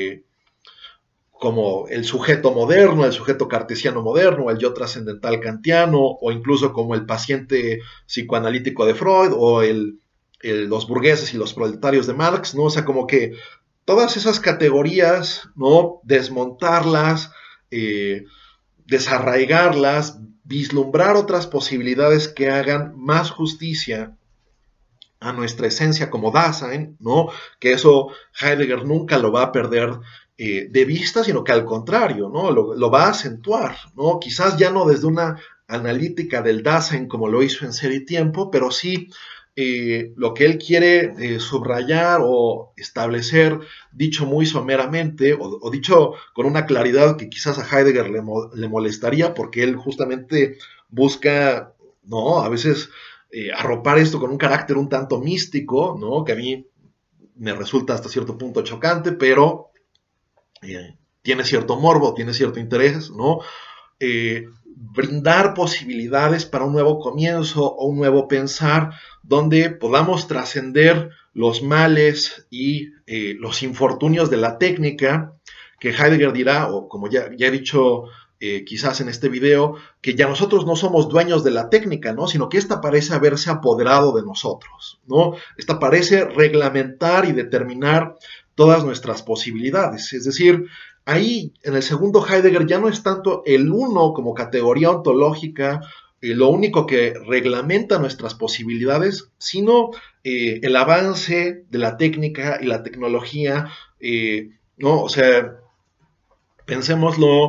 [SPEAKER 1] el sujeto moderno, el sujeto cartesiano moderno, el yo trascendental kantiano, o incluso como el paciente psicoanalítico de Freud, o los burgueses y los proletarios de Marx, ¿no? O sea, como que todas esas categorías, ¿no? Desmontarlas, desarraigarlas, vislumbrar otras posibilidades que hagan más justicia a nuestra esencia como Dasein, ¿no? Que eso Heidegger nunca lo va a perder de vista, sino que al contrario, ¿no? Lo va a acentuar, ¿no? Quizás ya no desde una analítica del Dasein como lo hizo en Ser y Tiempo, pero sí lo que él quiere subrayar o establecer, dicho muy someramente, o dicho con una claridad que quizás a Heidegger le molestaría, porque él justamente busca, ¿no? A veces arropar esto con un carácter un tanto místico, ¿no? Que a mí me resulta hasta cierto punto chocante, pero tiene cierto morbo, tiene cierto interés, ¿no? Brindar posibilidades para un nuevo comienzo o un nuevo pensar donde podamos trascender los males y los infortunios de la técnica, que Heidegger dirá, o como ya he dicho quizás en este video, que ya nosotros no somos dueños de la técnica, ¿no? Sino que esta parece haberse apoderado de nosotros, ¿no? Esta parece reglamentar y determinar todas nuestras posibilidades, es decir, ahí en el segundo Heidegger ya no es tanto el uno como categoría ontológica, lo único que reglamenta nuestras posibilidades, sino el avance de la técnica y la tecnología, ¿no? O sea, pensémoslo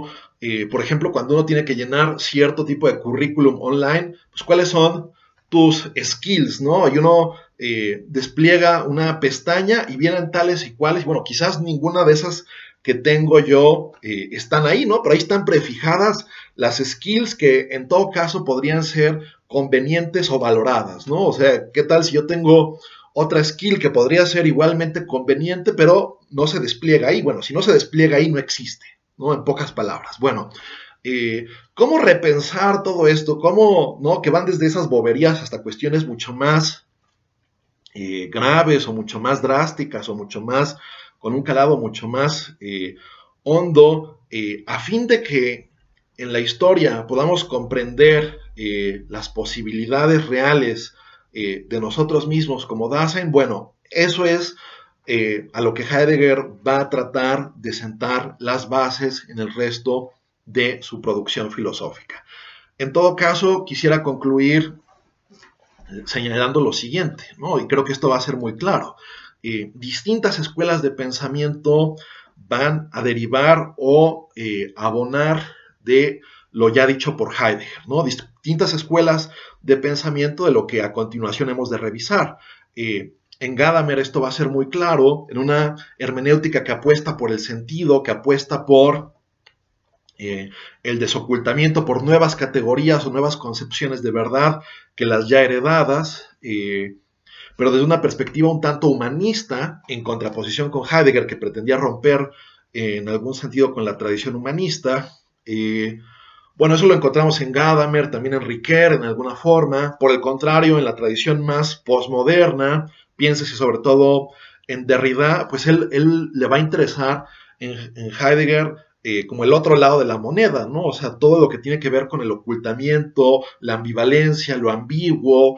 [SPEAKER 1] por ejemplo, cuando uno tiene que llenar cierto tipo de currículum online, pues cuáles son tus skills, ¿no? Y uno despliega una pestaña y vienen tales y cuales, bueno, quizás ninguna de esas que tengo yo están ahí, ¿no? Pero ahí están prefijadas las skills que en todo caso podrían ser convenientes o valoradas, ¿no? O sea, ¿qué tal si yo tengo otra skill que podría ser igualmente conveniente, pero no se despliega ahí? Bueno, si no se despliega ahí, no existe, ¿no? En pocas palabras. Bueno, ¿cómo repensar todo esto? ¿Cómo, no? Que van desde esas boberías hasta cuestiones mucho más graves o mucho más drásticas o mucho más, con un calado mucho más hondo, a fin de que en la historia podamos comprender las posibilidades reales de nosotros mismos como Dasein. Bueno, eso es a lo que Heidegger va a tratar de sentar las bases en el resto de su producción filosófica. En todo caso, quisiera concluir señalando lo siguiente, ¿no? Y creo que esto va a ser muy claro. Distintas escuelas de pensamiento van a derivar o abonar de lo ya dicho por Heidegger, ¿no? Distintas escuelas de pensamiento de lo que a continuación hemos de revisar. En Gadamer esto va a ser muy claro, en una hermenéutica que apuesta por el sentido, que apuesta por el desocultamiento, por nuevas categorías o nuevas concepciones de verdad que las ya heredadas, pero desde una perspectiva un tanto humanista, en contraposición con Heidegger, que pretendía romper en algún sentido con la tradición humanista. Bueno, eso lo encontramos en Gadamer, también en Ricoeur en alguna forma. Por el contrario, en la tradición más postmoderna, piénsese sobre todo en Derrida, pues él le va a interesar en Heidegger como el otro lado de la moneda, ¿no? O sea, todo lo que tiene que ver con el ocultamiento, la ambivalencia, lo ambiguo,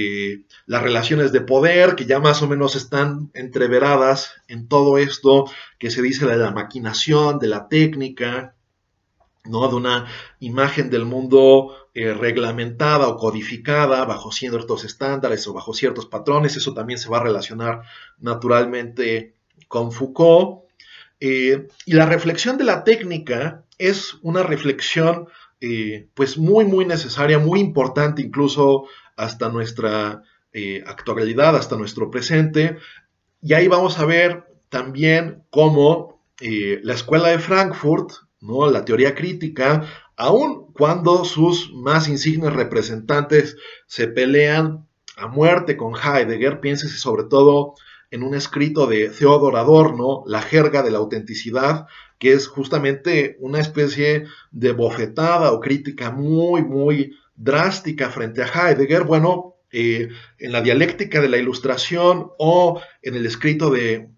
[SPEAKER 1] las relaciones de poder, que ya más o menos están entreveradas en todo esto que se dice de la maquinación, de la técnica, ¿no? De una imagen del mundo reglamentada o codificada bajo ciertos estándares o bajo ciertos patrones. Eso también se va a relacionar naturalmente con Foucault. Y la reflexión de la técnica es una reflexión pues muy, muy necesaria, muy importante incluso hasta nuestra actualidad, hasta nuestro presente. Y ahí vamos a ver también cómo la escuela de Frankfurt, ¿no? La teoría crítica, aun cuando sus más insignes representantes se pelean a muerte con Heidegger, piénsese sobre todo en un escrito de Theodor Adorno, La jerga de la autenticidad, que es justamente una especie de bofetada o crítica muy, muy drástica frente a Heidegger. Bueno, en la dialéctica de la ilustración o en el escrito de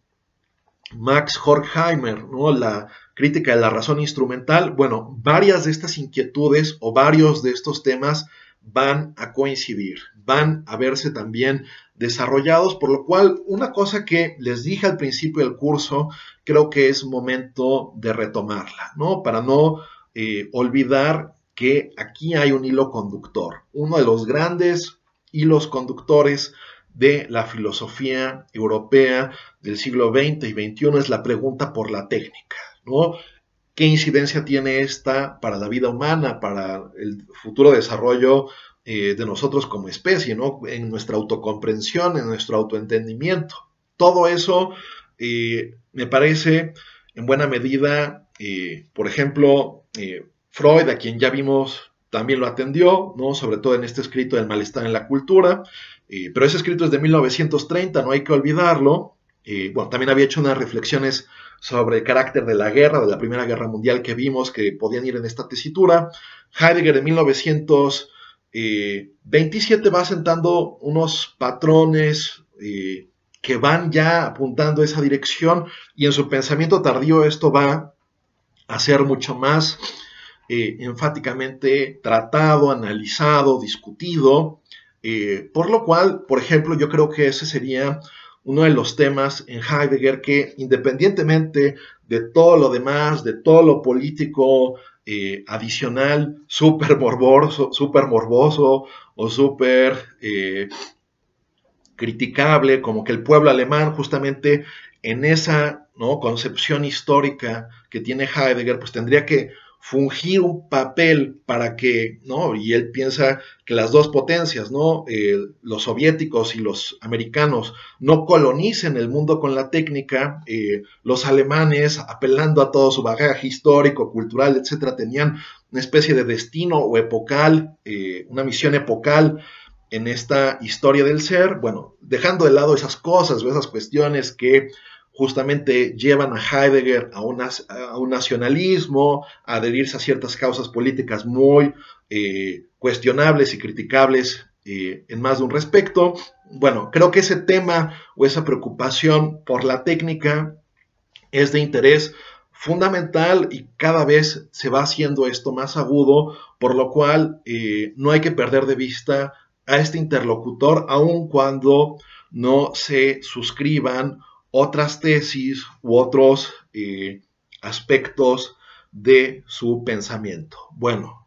[SPEAKER 1] Max Horkheimer, ¿no? La crítica de la razón instrumental. Bueno, varias de estas inquietudes o varios de estos temas van a coincidir, van a verse también desarrollados, por lo cual una cosa que les dije al principio del curso, creo que es momento de retomarla, ¿no? Para no olvidar que aquí hay un hilo conductor, uno de los grandes hilos conductores de la filosofía europea del siglo XX y XXI es la pregunta por la técnica, ¿no? ¿Qué incidencia tiene esta para la vida humana, para el futuro desarrollo de nosotros como especie, ¿no? En nuestra autocomprensión, en nuestro autoentendimiento? Todo eso me parece en buena medida, por ejemplo, Freud, a quien ya vimos, también lo atendió, ¿no? Sobre todo en este escrito del malestar en la cultura, pero ese escrito es de 1930, no hay que olvidarlo. Bueno, también había hecho unas reflexiones sobre el carácter de la guerra, de la Primera Guerra Mundial que vimos que podían ir en esta tesitura. Heidegger en 1927 va sentando unos patrones que van ya apuntando a esa dirección y en su pensamiento tardío esto va a ser mucho más enfáticamente tratado, analizado, discutido, por lo cual, por ejemplo, yo creo que ese sería uno de los temas en Heidegger que, independientemente de todo lo demás, de todo lo político adicional, súper morboso o súper criticable, como que el pueblo alemán justamente en esa, ¿no?, concepción histórica que tiene Heidegger, pues tendría que fungir un papel para que, ¿no? Y él piensa que las dos potencias, ¿no? Los soviéticos y los americanos no colonicen el mundo con la técnica, los alemanes, apelando a todo su bagaje histórico, cultural, etcétera, tenían una especie de destino o epocal, una misión epocal en esta historia del ser, bueno, dejando de lado esas cosas o esas cuestiones que justamente llevan a Heidegger a un nacionalismo, a adherirse a ciertas causas políticas muy cuestionables y criticables en más de un respecto. Bueno, creo que ese tema o esa preocupación por la técnica es de interés fundamental y cada vez se va haciendo esto más agudo, por lo cual no hay que perder de vista a este interlocutor, aun cuando no se suscriban otras tesis u otros aspectos de su pensamiento. Bueno,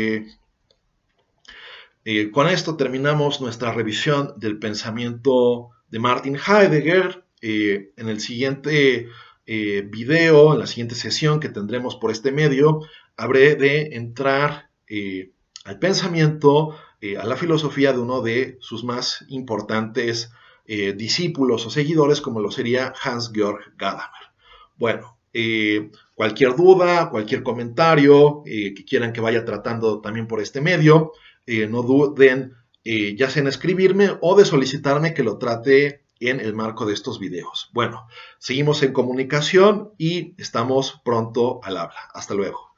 [SPEAKER 1] con esto terminamos nuestra revisión del pensamiento de Martin Heidegger. En el siguiente video, en la siguiente sesión que tendremos por este medio, habré de entrar al pensamiento, a la filosofía de uno de sus más importantes discípulos o seguidores, como lo sería Hans-Georg Gadamer. Bueno, cualquier duda, cualquier comentario que quieran que vaya tratando también por este medio, no duden ya sea en escribirme o de solicitarme que lo trate en el marco de estos videos. Bueno, seguimos en comunicación y estamos pronto al habla. Hasta luego.